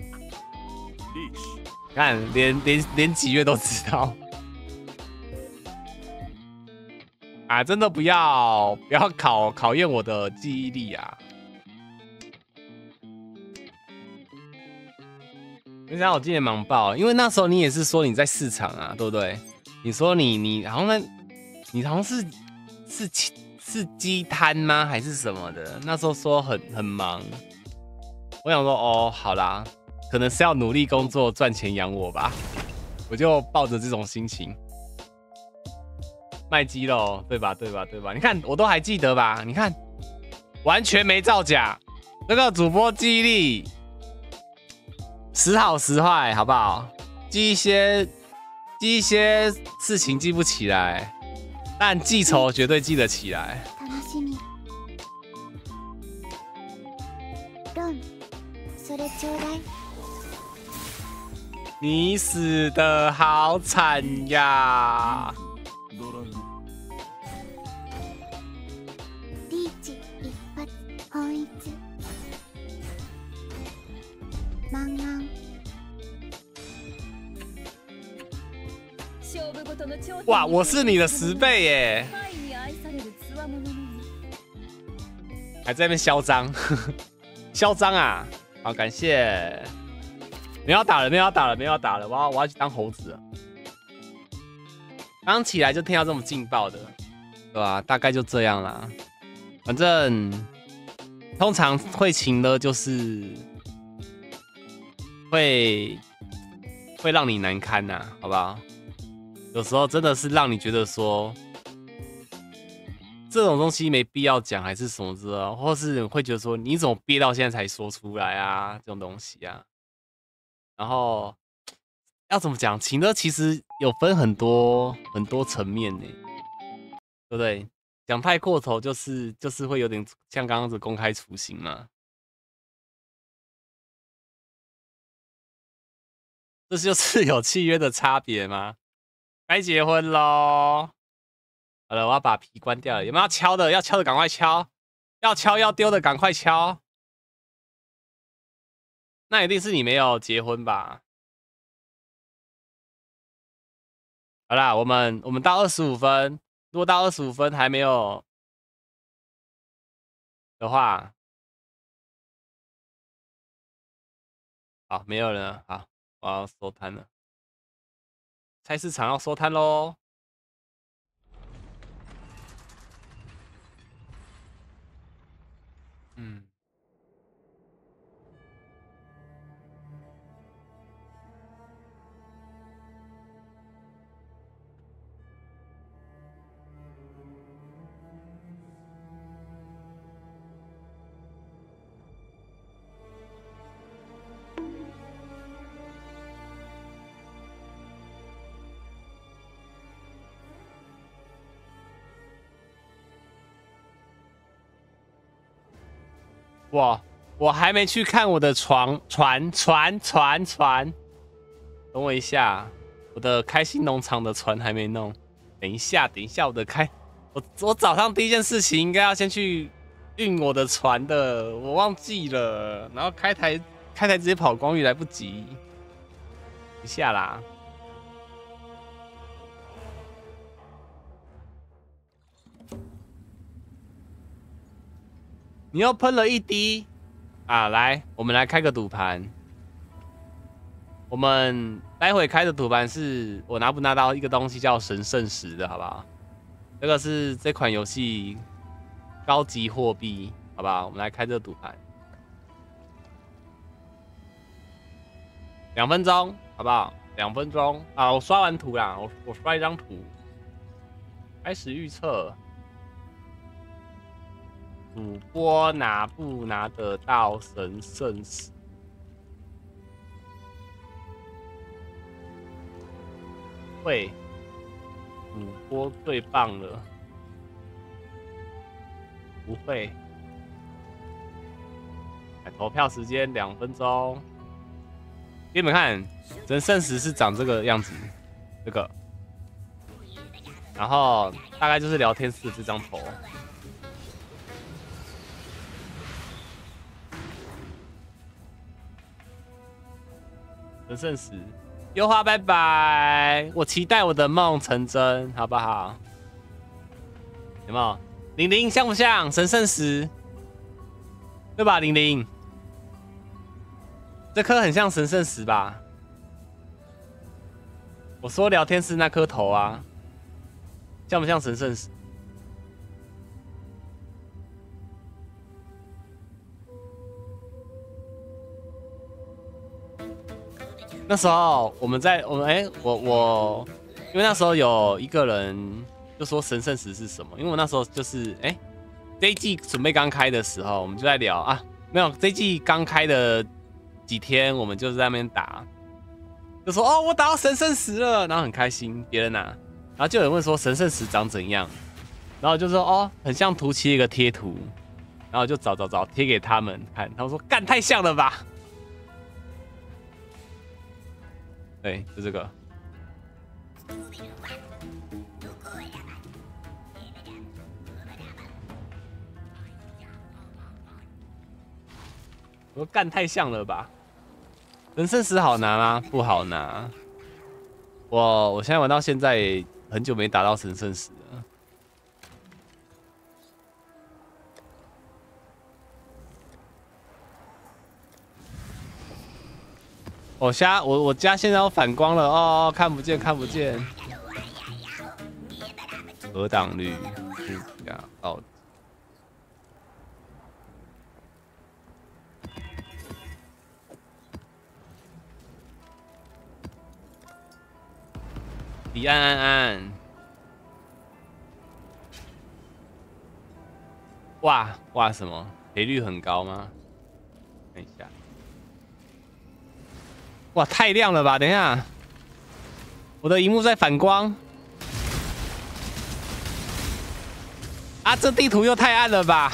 看，连连连几月都知道啊！真的不要不要考考验我的记忆力啊！没想到我今年忙爆，因为那时候你也是说你在市场啊，对不对？你说你你好像那，你好像是是是鸡摊吗？还是什么的？那时候说很很忙，我想说哦，好啦，可能是要努力工作赚钱养我吧，我就抱着这种心情卖鸡肉，对吧？对吧？对吧？你看我都还记得吧？你看完全没造假，这个主播记忆力。时好时坏，好不好？记一些记一些事情记不起来，但记仇绝对记得起来。你死得好惨呀！哇，我是你的十倍耶！还在那边嚣张，嚣张啊！好，感谢。没有打了，没有打了，没有打了，我要我要去当猴子了。刚起来就听到这么劲爆的，对吧？大概就这样啦。反正通常会情的，就是会会让你难堪呐、啊，好不好？有时候真的是让你觉得说，这种东西没必要讲，还是什么之类，或是会觉得说，你怎么憋到现在才说出来啊？这种东西啊，然后要怎么讲？情勒其实有分很多很多层面呢，对不对？讲太过头，就是就是会有点像刚刚的公开处刑嘛。这就是有契约的差别吗？该结婚喽！好了，我要把皮关掉了。有没有要敲的？要敲的赶快敲，要敲要丢的赶快敲。那一定是你没有结婚吧？好啦，我们我们到二十五分，如果到二十五分还没有的话，好，没有人了，好，我要收摊了。菜市场要收摊喽。嗯。我我还没去看我的床船船船船，等我一下，我的开心农场的船还没弄。等一下，等一下，我的开，我我早上第一件事情应该要先去运我的船的，我忘记了。然后开台开台直接跑光域来不及，一下啦。你又喷了一滴啊！来，我们来开个赌盘。我们待会开的赌盘是我拿不拿到一个东西叫神圣石的，好不好？ 这个是这款游戏高级货币，好不好？我们来开这个赌盘，两分钟，好不好？两分钟啊！我刷完图啦，我我刷一张图，开始预测。主播拿不拿得到神圣石？会，主播最棒了。不会。来投票时间两分钟。给你们看，神圣石是长这个样子，这个。然后大概就是聊天室这张头。神圣石，优花拜拜！我期待我的梦成真，好不好？有没有？玲玲像不像神圣石？对吧，玲玲？这颗很像神圣石吧？我说聊天室那颗头啊，像不像神圣石？那时候我们在我们哎、欸、我我，因为那时候有一个人就说神圣石是什么，因为我那时候就是哎、欸、这一季准备刚开的时候，我们就在聊啊，没有这一季刚开的几天，我们就是在那边打，就说哦我打到神圣石了，然后很开心，别人拿、啊，然后就有人问说神圣石长怎样，然后就说哦很像图七一个贴图，然后就找找找贴给他们看，他们说干太像了吧。对，就这个。我说干太像了吧？人圣石好拿吗？不好拿。我我现在玩到现在很久没打到神圣石了。我家我我家现在要反光了哦，看不见看不见。格挡率不加到。李安安安。哇哇什么？赔率很高吗？看一下。哇，太亮了吧！等一下，我的萤幕在反光。啊，这地图又太暗了吧！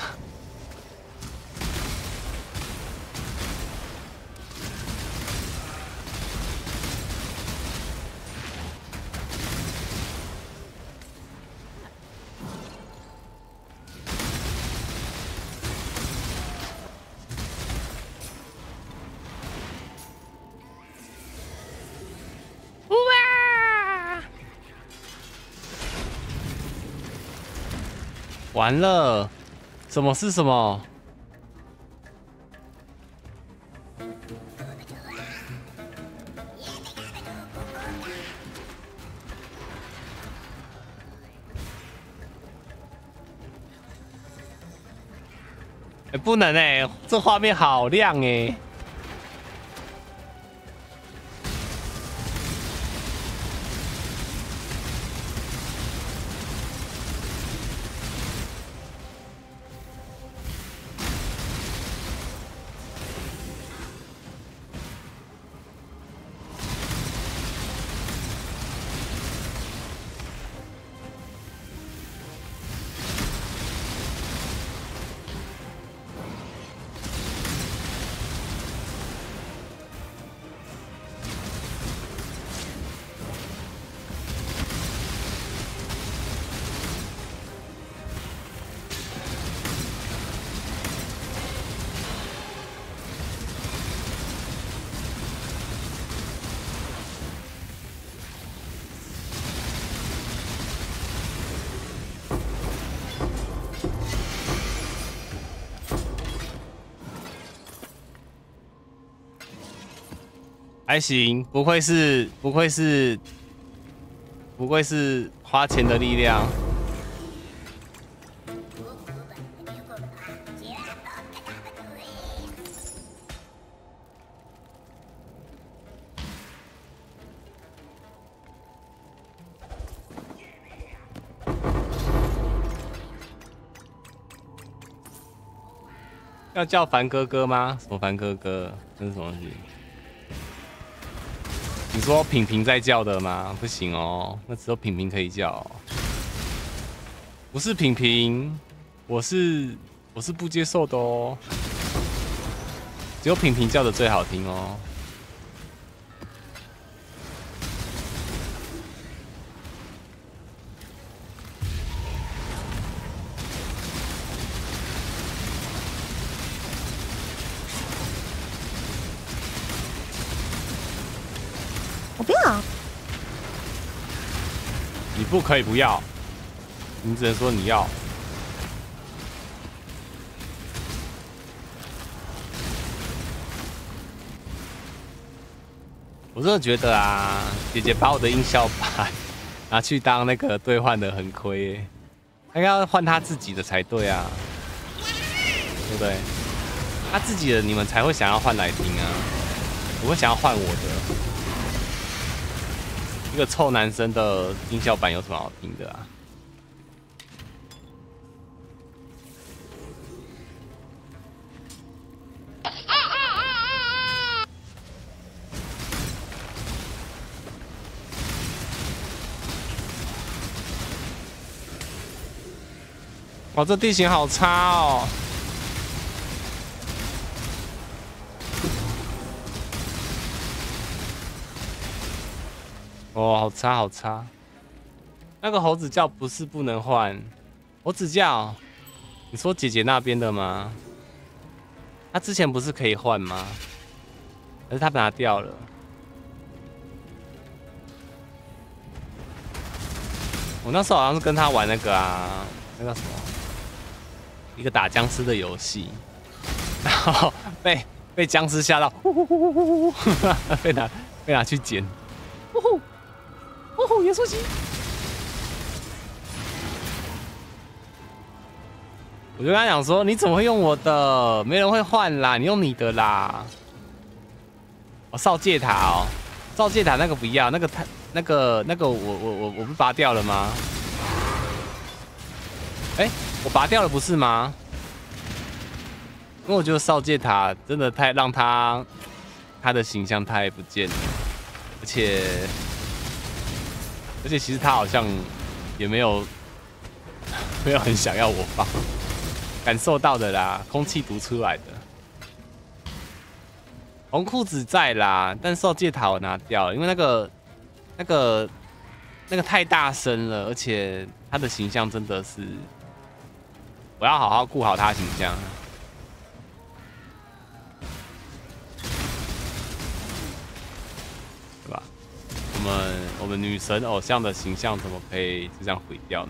完了，什么是什么？哎、欸，不能哎、欸，这画面好亮哎、欸。还行，不愧是不愧是不愧是花钱的力量。 要叫凡哥哥吗？什么凡哥哥？那是什么东西？你说品品在叫的吗？不行哦，那只有品品可以叫、哦。不是品品，我是我是不接受的哦。只有品品叫的最好听哦。 我不要。 你不可以不要，你只能说你要。我真的觉得啊，姐姐把我的音效板拿去当那个兑换的很亏耶，应该要换她自己的才对啊，对不对？她自己的你们才会想要换来听啊，我会想要换我的。一个臭男生的音效版有什么好听的啊？哇，这地形好差哦！哦，好差好差。那个猴子叫不是不能换，猴子叫，你说姐姐那边的吗？他之前不是可以换吗？可是他拿掉了。我那时候好像是跟他玩那个啊，那个什么，一个打僵尸的游戏，然后被被僵尸吓到，呼呼呼呼呼呼，被拿被拿去捡，呼呼。哦吼，严肃机！我就跟他讲说，你怎么会用我的？没人会换啦，你用你的啦。哦，扫界塔哦，扫界塔那个不要，那个太那个那个我我我我不拔掉了吗？哎、欸，我拔掉了不是吗？因为我觉得扫界塔真的太让他他的形象太不见了，而且。而且其实他好像也没有没有很想要我放，感受到的啦，空气读出来的。红裤子在啦，但受戒塔我拿掉了，因为那个那个那个太大声了，而且他的形象真的是，我要好好顾好他的形象。对吧？我们我们女神偶像的形象怎么可以就这样毁掉呢？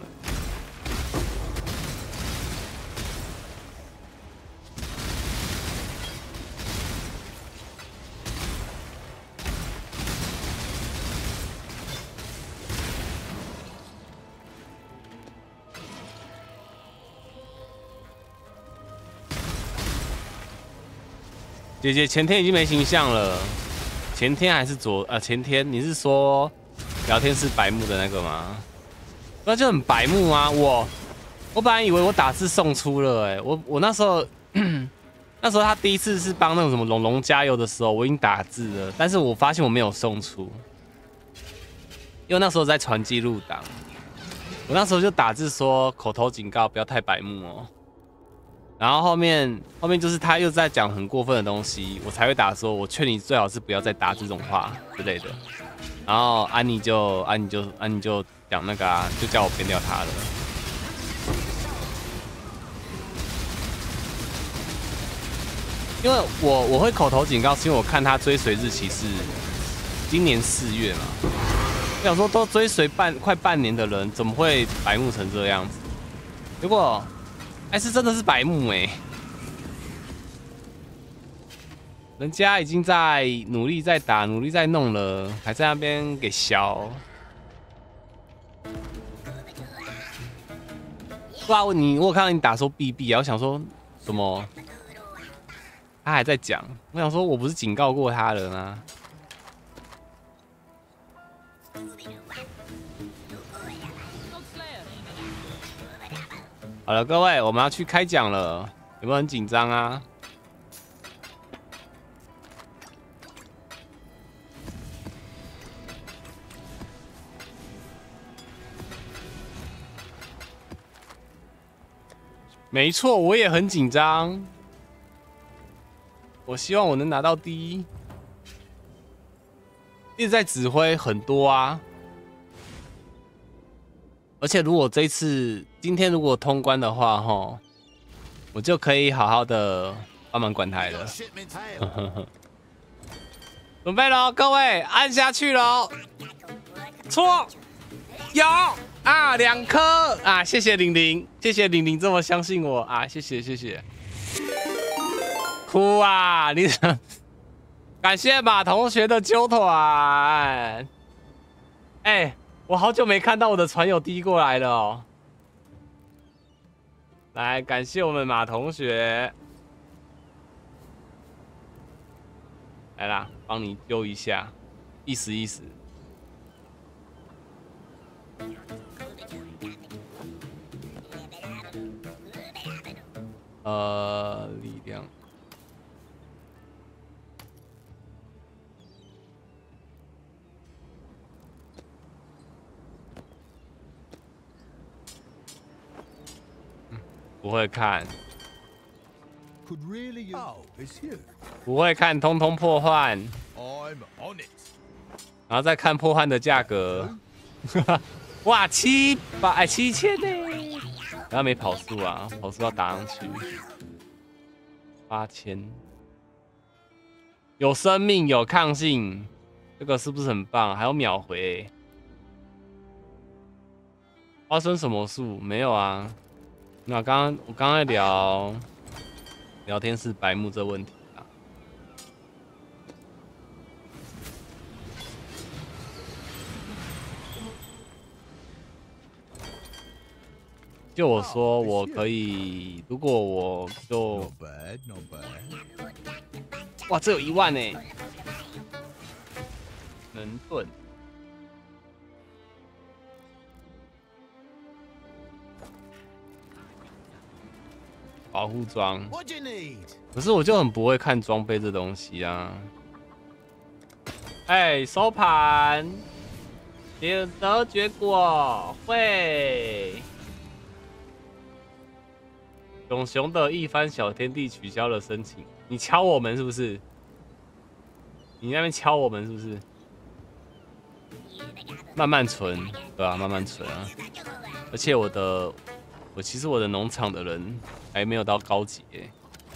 姐姐前天已经没形象了，前天还是昨呃前天？你是说聊天室白目的那个吗？那就很白目啊！我我本来以为我打字送出了、欸，哎，我我那时候那时候他第一次是帮那种什么龙龙加油的时候，我已经打字了，但是我发现我没有送出，因为那时候在传记录档，我那时候就打字说口头警告，不要太白目哦。然后后面后面就是他又在讲很过分的东西，我才会打说，我劝你最好是不要再打这种话之类的。然后安妮就安妮就安妮就讲那个啊，就叫我编掉他了。因为我我会口头警告，是因为我看他追随日期是今年四月嘛。我想说都追随半快半年的人，怎么会白目成这样子？结果。还是真的是白目哎、欸，人家已经在努力在打，努力在弄了，还在那边给削。不然你我有看到你打说 B B 啊，我想说什么？他还在讲，我想说我不是警告过他了吗？好了，各位，我们要去开奖了，有没有很紧张啊？ 没错，我也很紧张。我希望我能拿到第一。一直在指挥很多啊，而且如果这一次今天如果通关的话，吼，我就可以好好的帮忙管台了。准备喽，各位，按下去喽！错，有啊，两颗啊！谢谢玲玲，谢谢玲玲这么相信我啊！谢谢谢谢。哭啊！你感谢马同学的揪团。哎、欸，我好久没看到我的船友滴过来了哦。来，感谢我们马同学。来啦，帮你揪一下，意思意思。呃，力量。嗯，不会看。不会看，通通破换，然后再看破换的价格。哇，七百七千呢！然后没跑速啊，跑速要打上去。八千，有生命，有抗性，这个是不是很棒？还有秒回、欸。发生什么术？没有啊。那刚刚我刚刚在聊。聊天室白目这问题啊，就我说我可以，如果我就，哇，这有一万呢，能盾。保护装，可是我就很不会看装备这东西啊。哎、欸，收盘，选择结果会。熊熊的一番小天地取消了申请，你敲我们是不是？你那边敲我们是不是？慢慢存，对啊，慢慢存啊。而且我的。我其实我的农场的人还没有到高级耶，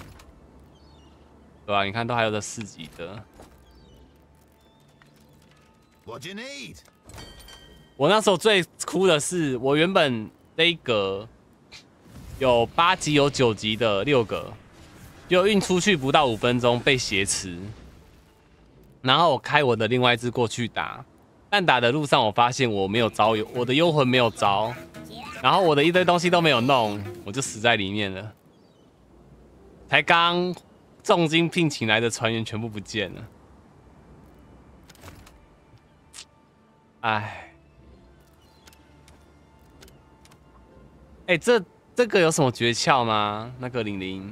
对吧、啊？你看都还有这四级的。我那时候最哭的是，我原本这一格有八级、有九级的六个，就运出去不到五分钟被挟持，然后我开我的另外一只过去打，但打的路上我发现我没有招，我的幽魂没有招。然后我的一堆东西都没有弄，我就死在里面了。才刚重金聘请来的船员全部不见了，哎，哎，这这个有什么诀窍吗？那个玲玲，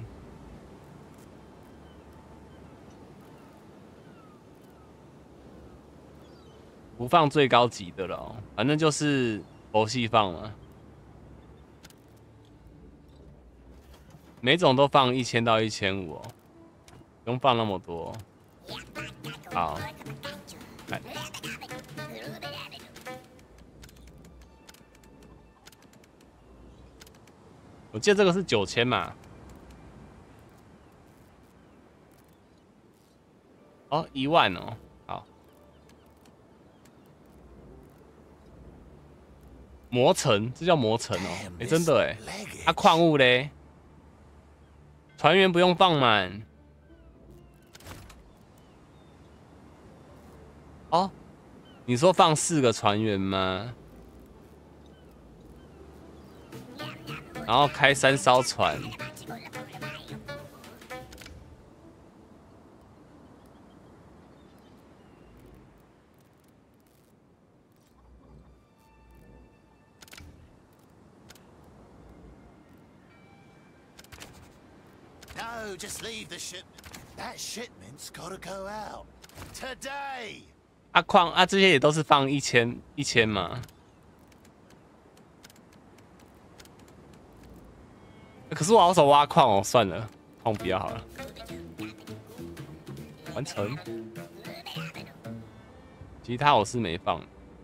不放最高级的了、哦，反正就是佛系放嘛。每种都放一千到一千五，不用放那么多。好，来，我记得这个是九千嘛。哦，一万哦，好。磨层，这叫磨层哦，哎、欸，真的哎。啊，矿物嘞？船员不用放满。哦，你说放四个船员吗？然后开三艘船。 No, just leave the ship. That shipment's gotta go out today. 啊矿啊，这些也都是放一千一千嘛。 可是我好手挖矿哦，算了，矿不要好了。完成。其他我是没放。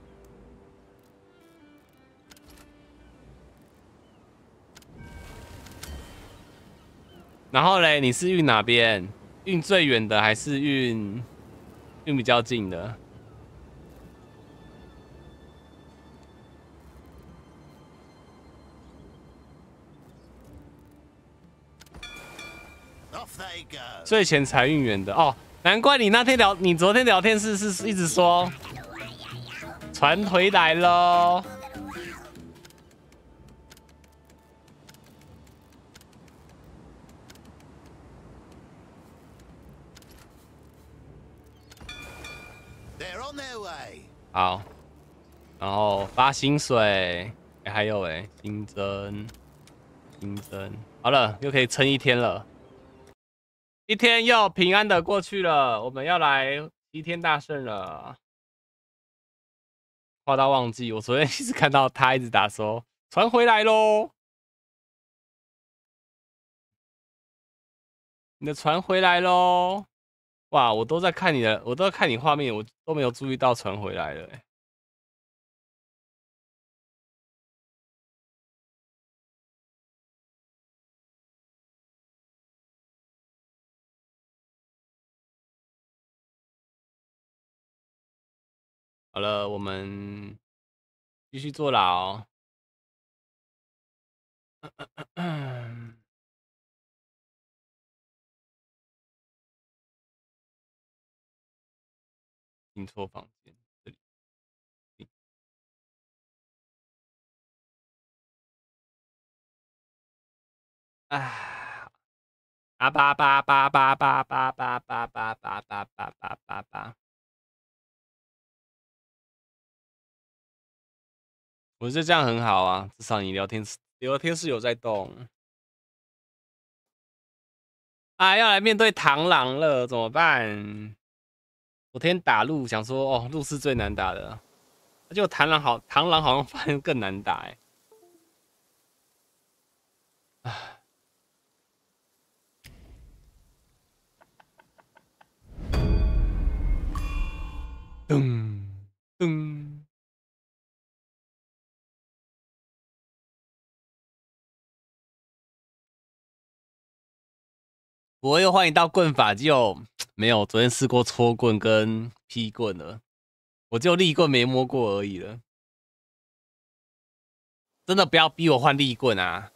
然后嘞，你是运哪边？运最远的还是运运比较近的？ 最前财运远的哦，难怪你那天聊，你昨天聊天室是一直说船回来喽。好，然后发薪水，欸、还有哎、欸，新增，新增，好了，又可以撑一天了。 一天又平安的过去了，我们要来齐天大圣了。话到忘记，我昨天一直看到他一直打说船回来喽，你的船回来喽！哇，我都在看你的，我都在看你画面，我都没有注意到船回来了、欸。好了，我们继续坐牢。进错房间，这里。啊啊吧吧吧吧吧吧吧吧吧吧吧吧吧吧。我觉得这样很好啊，至少你聊天室聊天室有在动。啊，要来面对螳螂了，怎么办？昨天打鹿，想说哦，鹿是最难打的，结果螳螂好，螳螂好像发现更难打哎。唉，噔噔。我又换一道棍法，就没有昨天试过搓棍跟劈棍了，我就立棍没摸过而已了。真的不要逼我换立棍啊！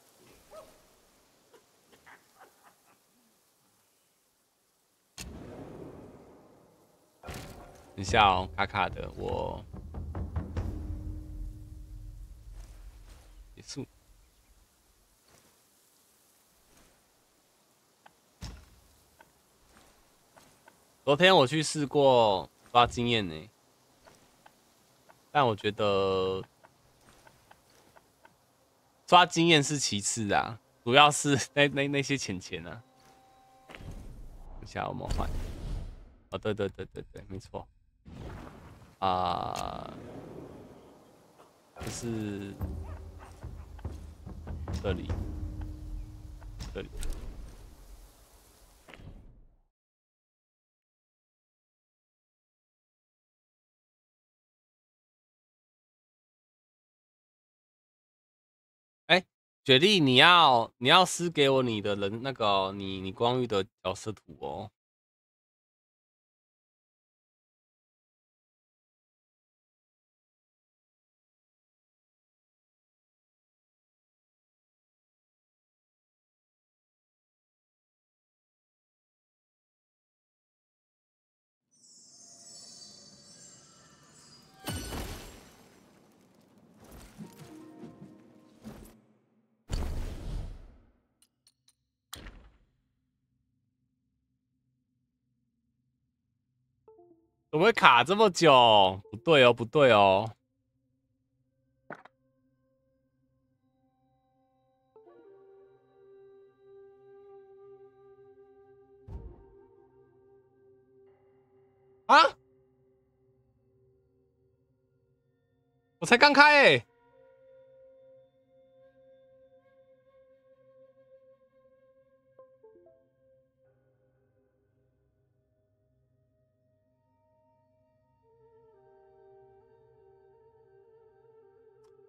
等一下哦，卡卡的，我结束。昨天我去试过抓经验呢，但我觉得抓经验是其次啊，主要是那那那些钱钱啊。等一下我们换。哦，对对对对对，没错。啊、呃，就是这里，这里。哎、欸，雪莉，你要你要私给我你的人那个、哦、你你光遇的角色图哦。怎么会卡这么久？不对哦，不对哦。啊！我才刚开哎、欸。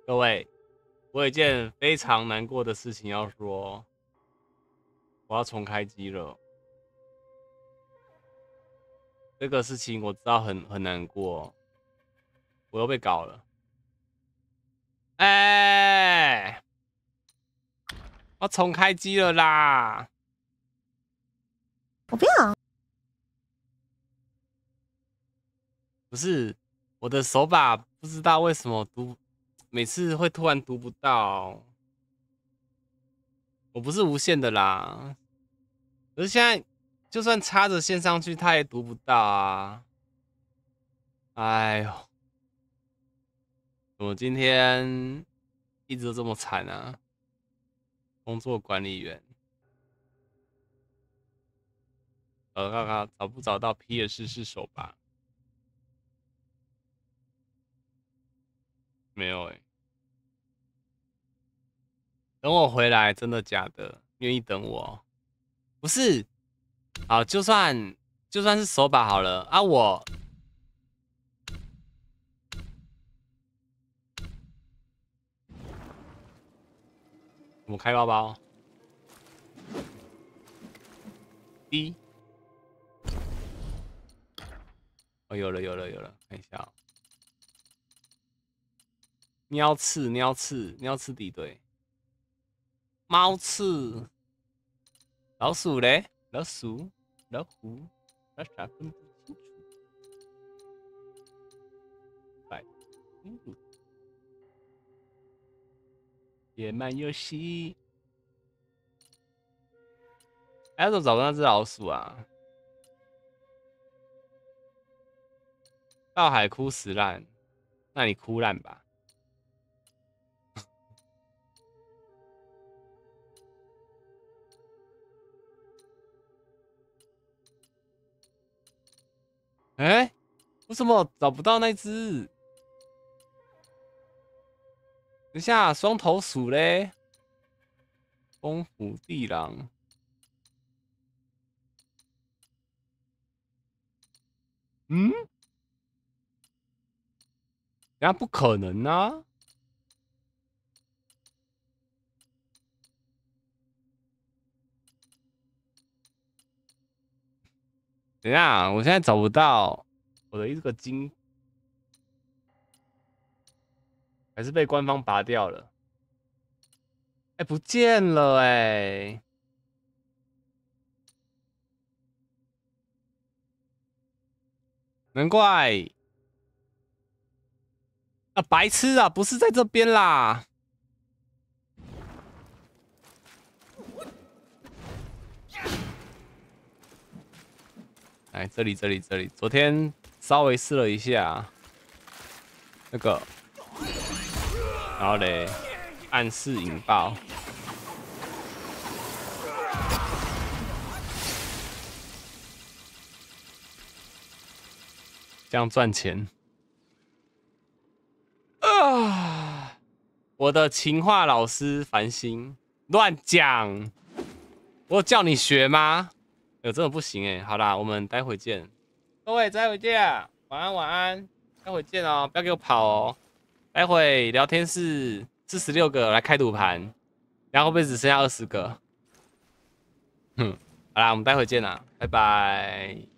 各位，我有一件非常难过的事情要说，我要重开机了。这个事情我知道很很难过，我又被搞了。哎、欸，我重开机了啦！ 我不要。 不是，我的手把不知道为什么读，每次会突然读不到。我不是无线的啦，可是现在就算插着线上去，它也读不到啊！哎呦，我今天一直都这么惨啊！工作管理员，呃，看看找不找到 P S 四手把？没有哎、欸，等我回来，真的假的？愿意等我？不是，好，就算就算是手把好了啊，我我开包包 ，D， 哦，有了有了有了，看一下、哦。喵刺，喵刺，喵刺敌对。猫刺，老鼠嘞？老鼠，老虎，傻傻分不清楚。白，嗯，野蛮游戏。哎，怎么找不到那只老鼠啊？到海枯石烂，那你哭烂吧。哎、欸，为什么找不到那只？等一下，双头鼠嘞，风虎地狼。嗯，人家不可能啊！等一下，我现在找不到我的一个金，还是被官方拔掉了。哎、欸，不见了哎、欸！难怪啊，白痴啊，不是在这边啦！哎，这里，这里，这里，昨天稍微试了一下那个，然后嘞，暗示引爆。这样赚钱啊！我的情话老师繁星乱讲，我有叫你学吗？有真的不行哎、欸。好啦，我们待会见，各位待会见，晚安晚安，待会见哦，不要给我跑哦。待会聊天室四十六个来开赌盘，然后会不会只剩下二十个？哼，好啦，我们待会见啦，拜拜。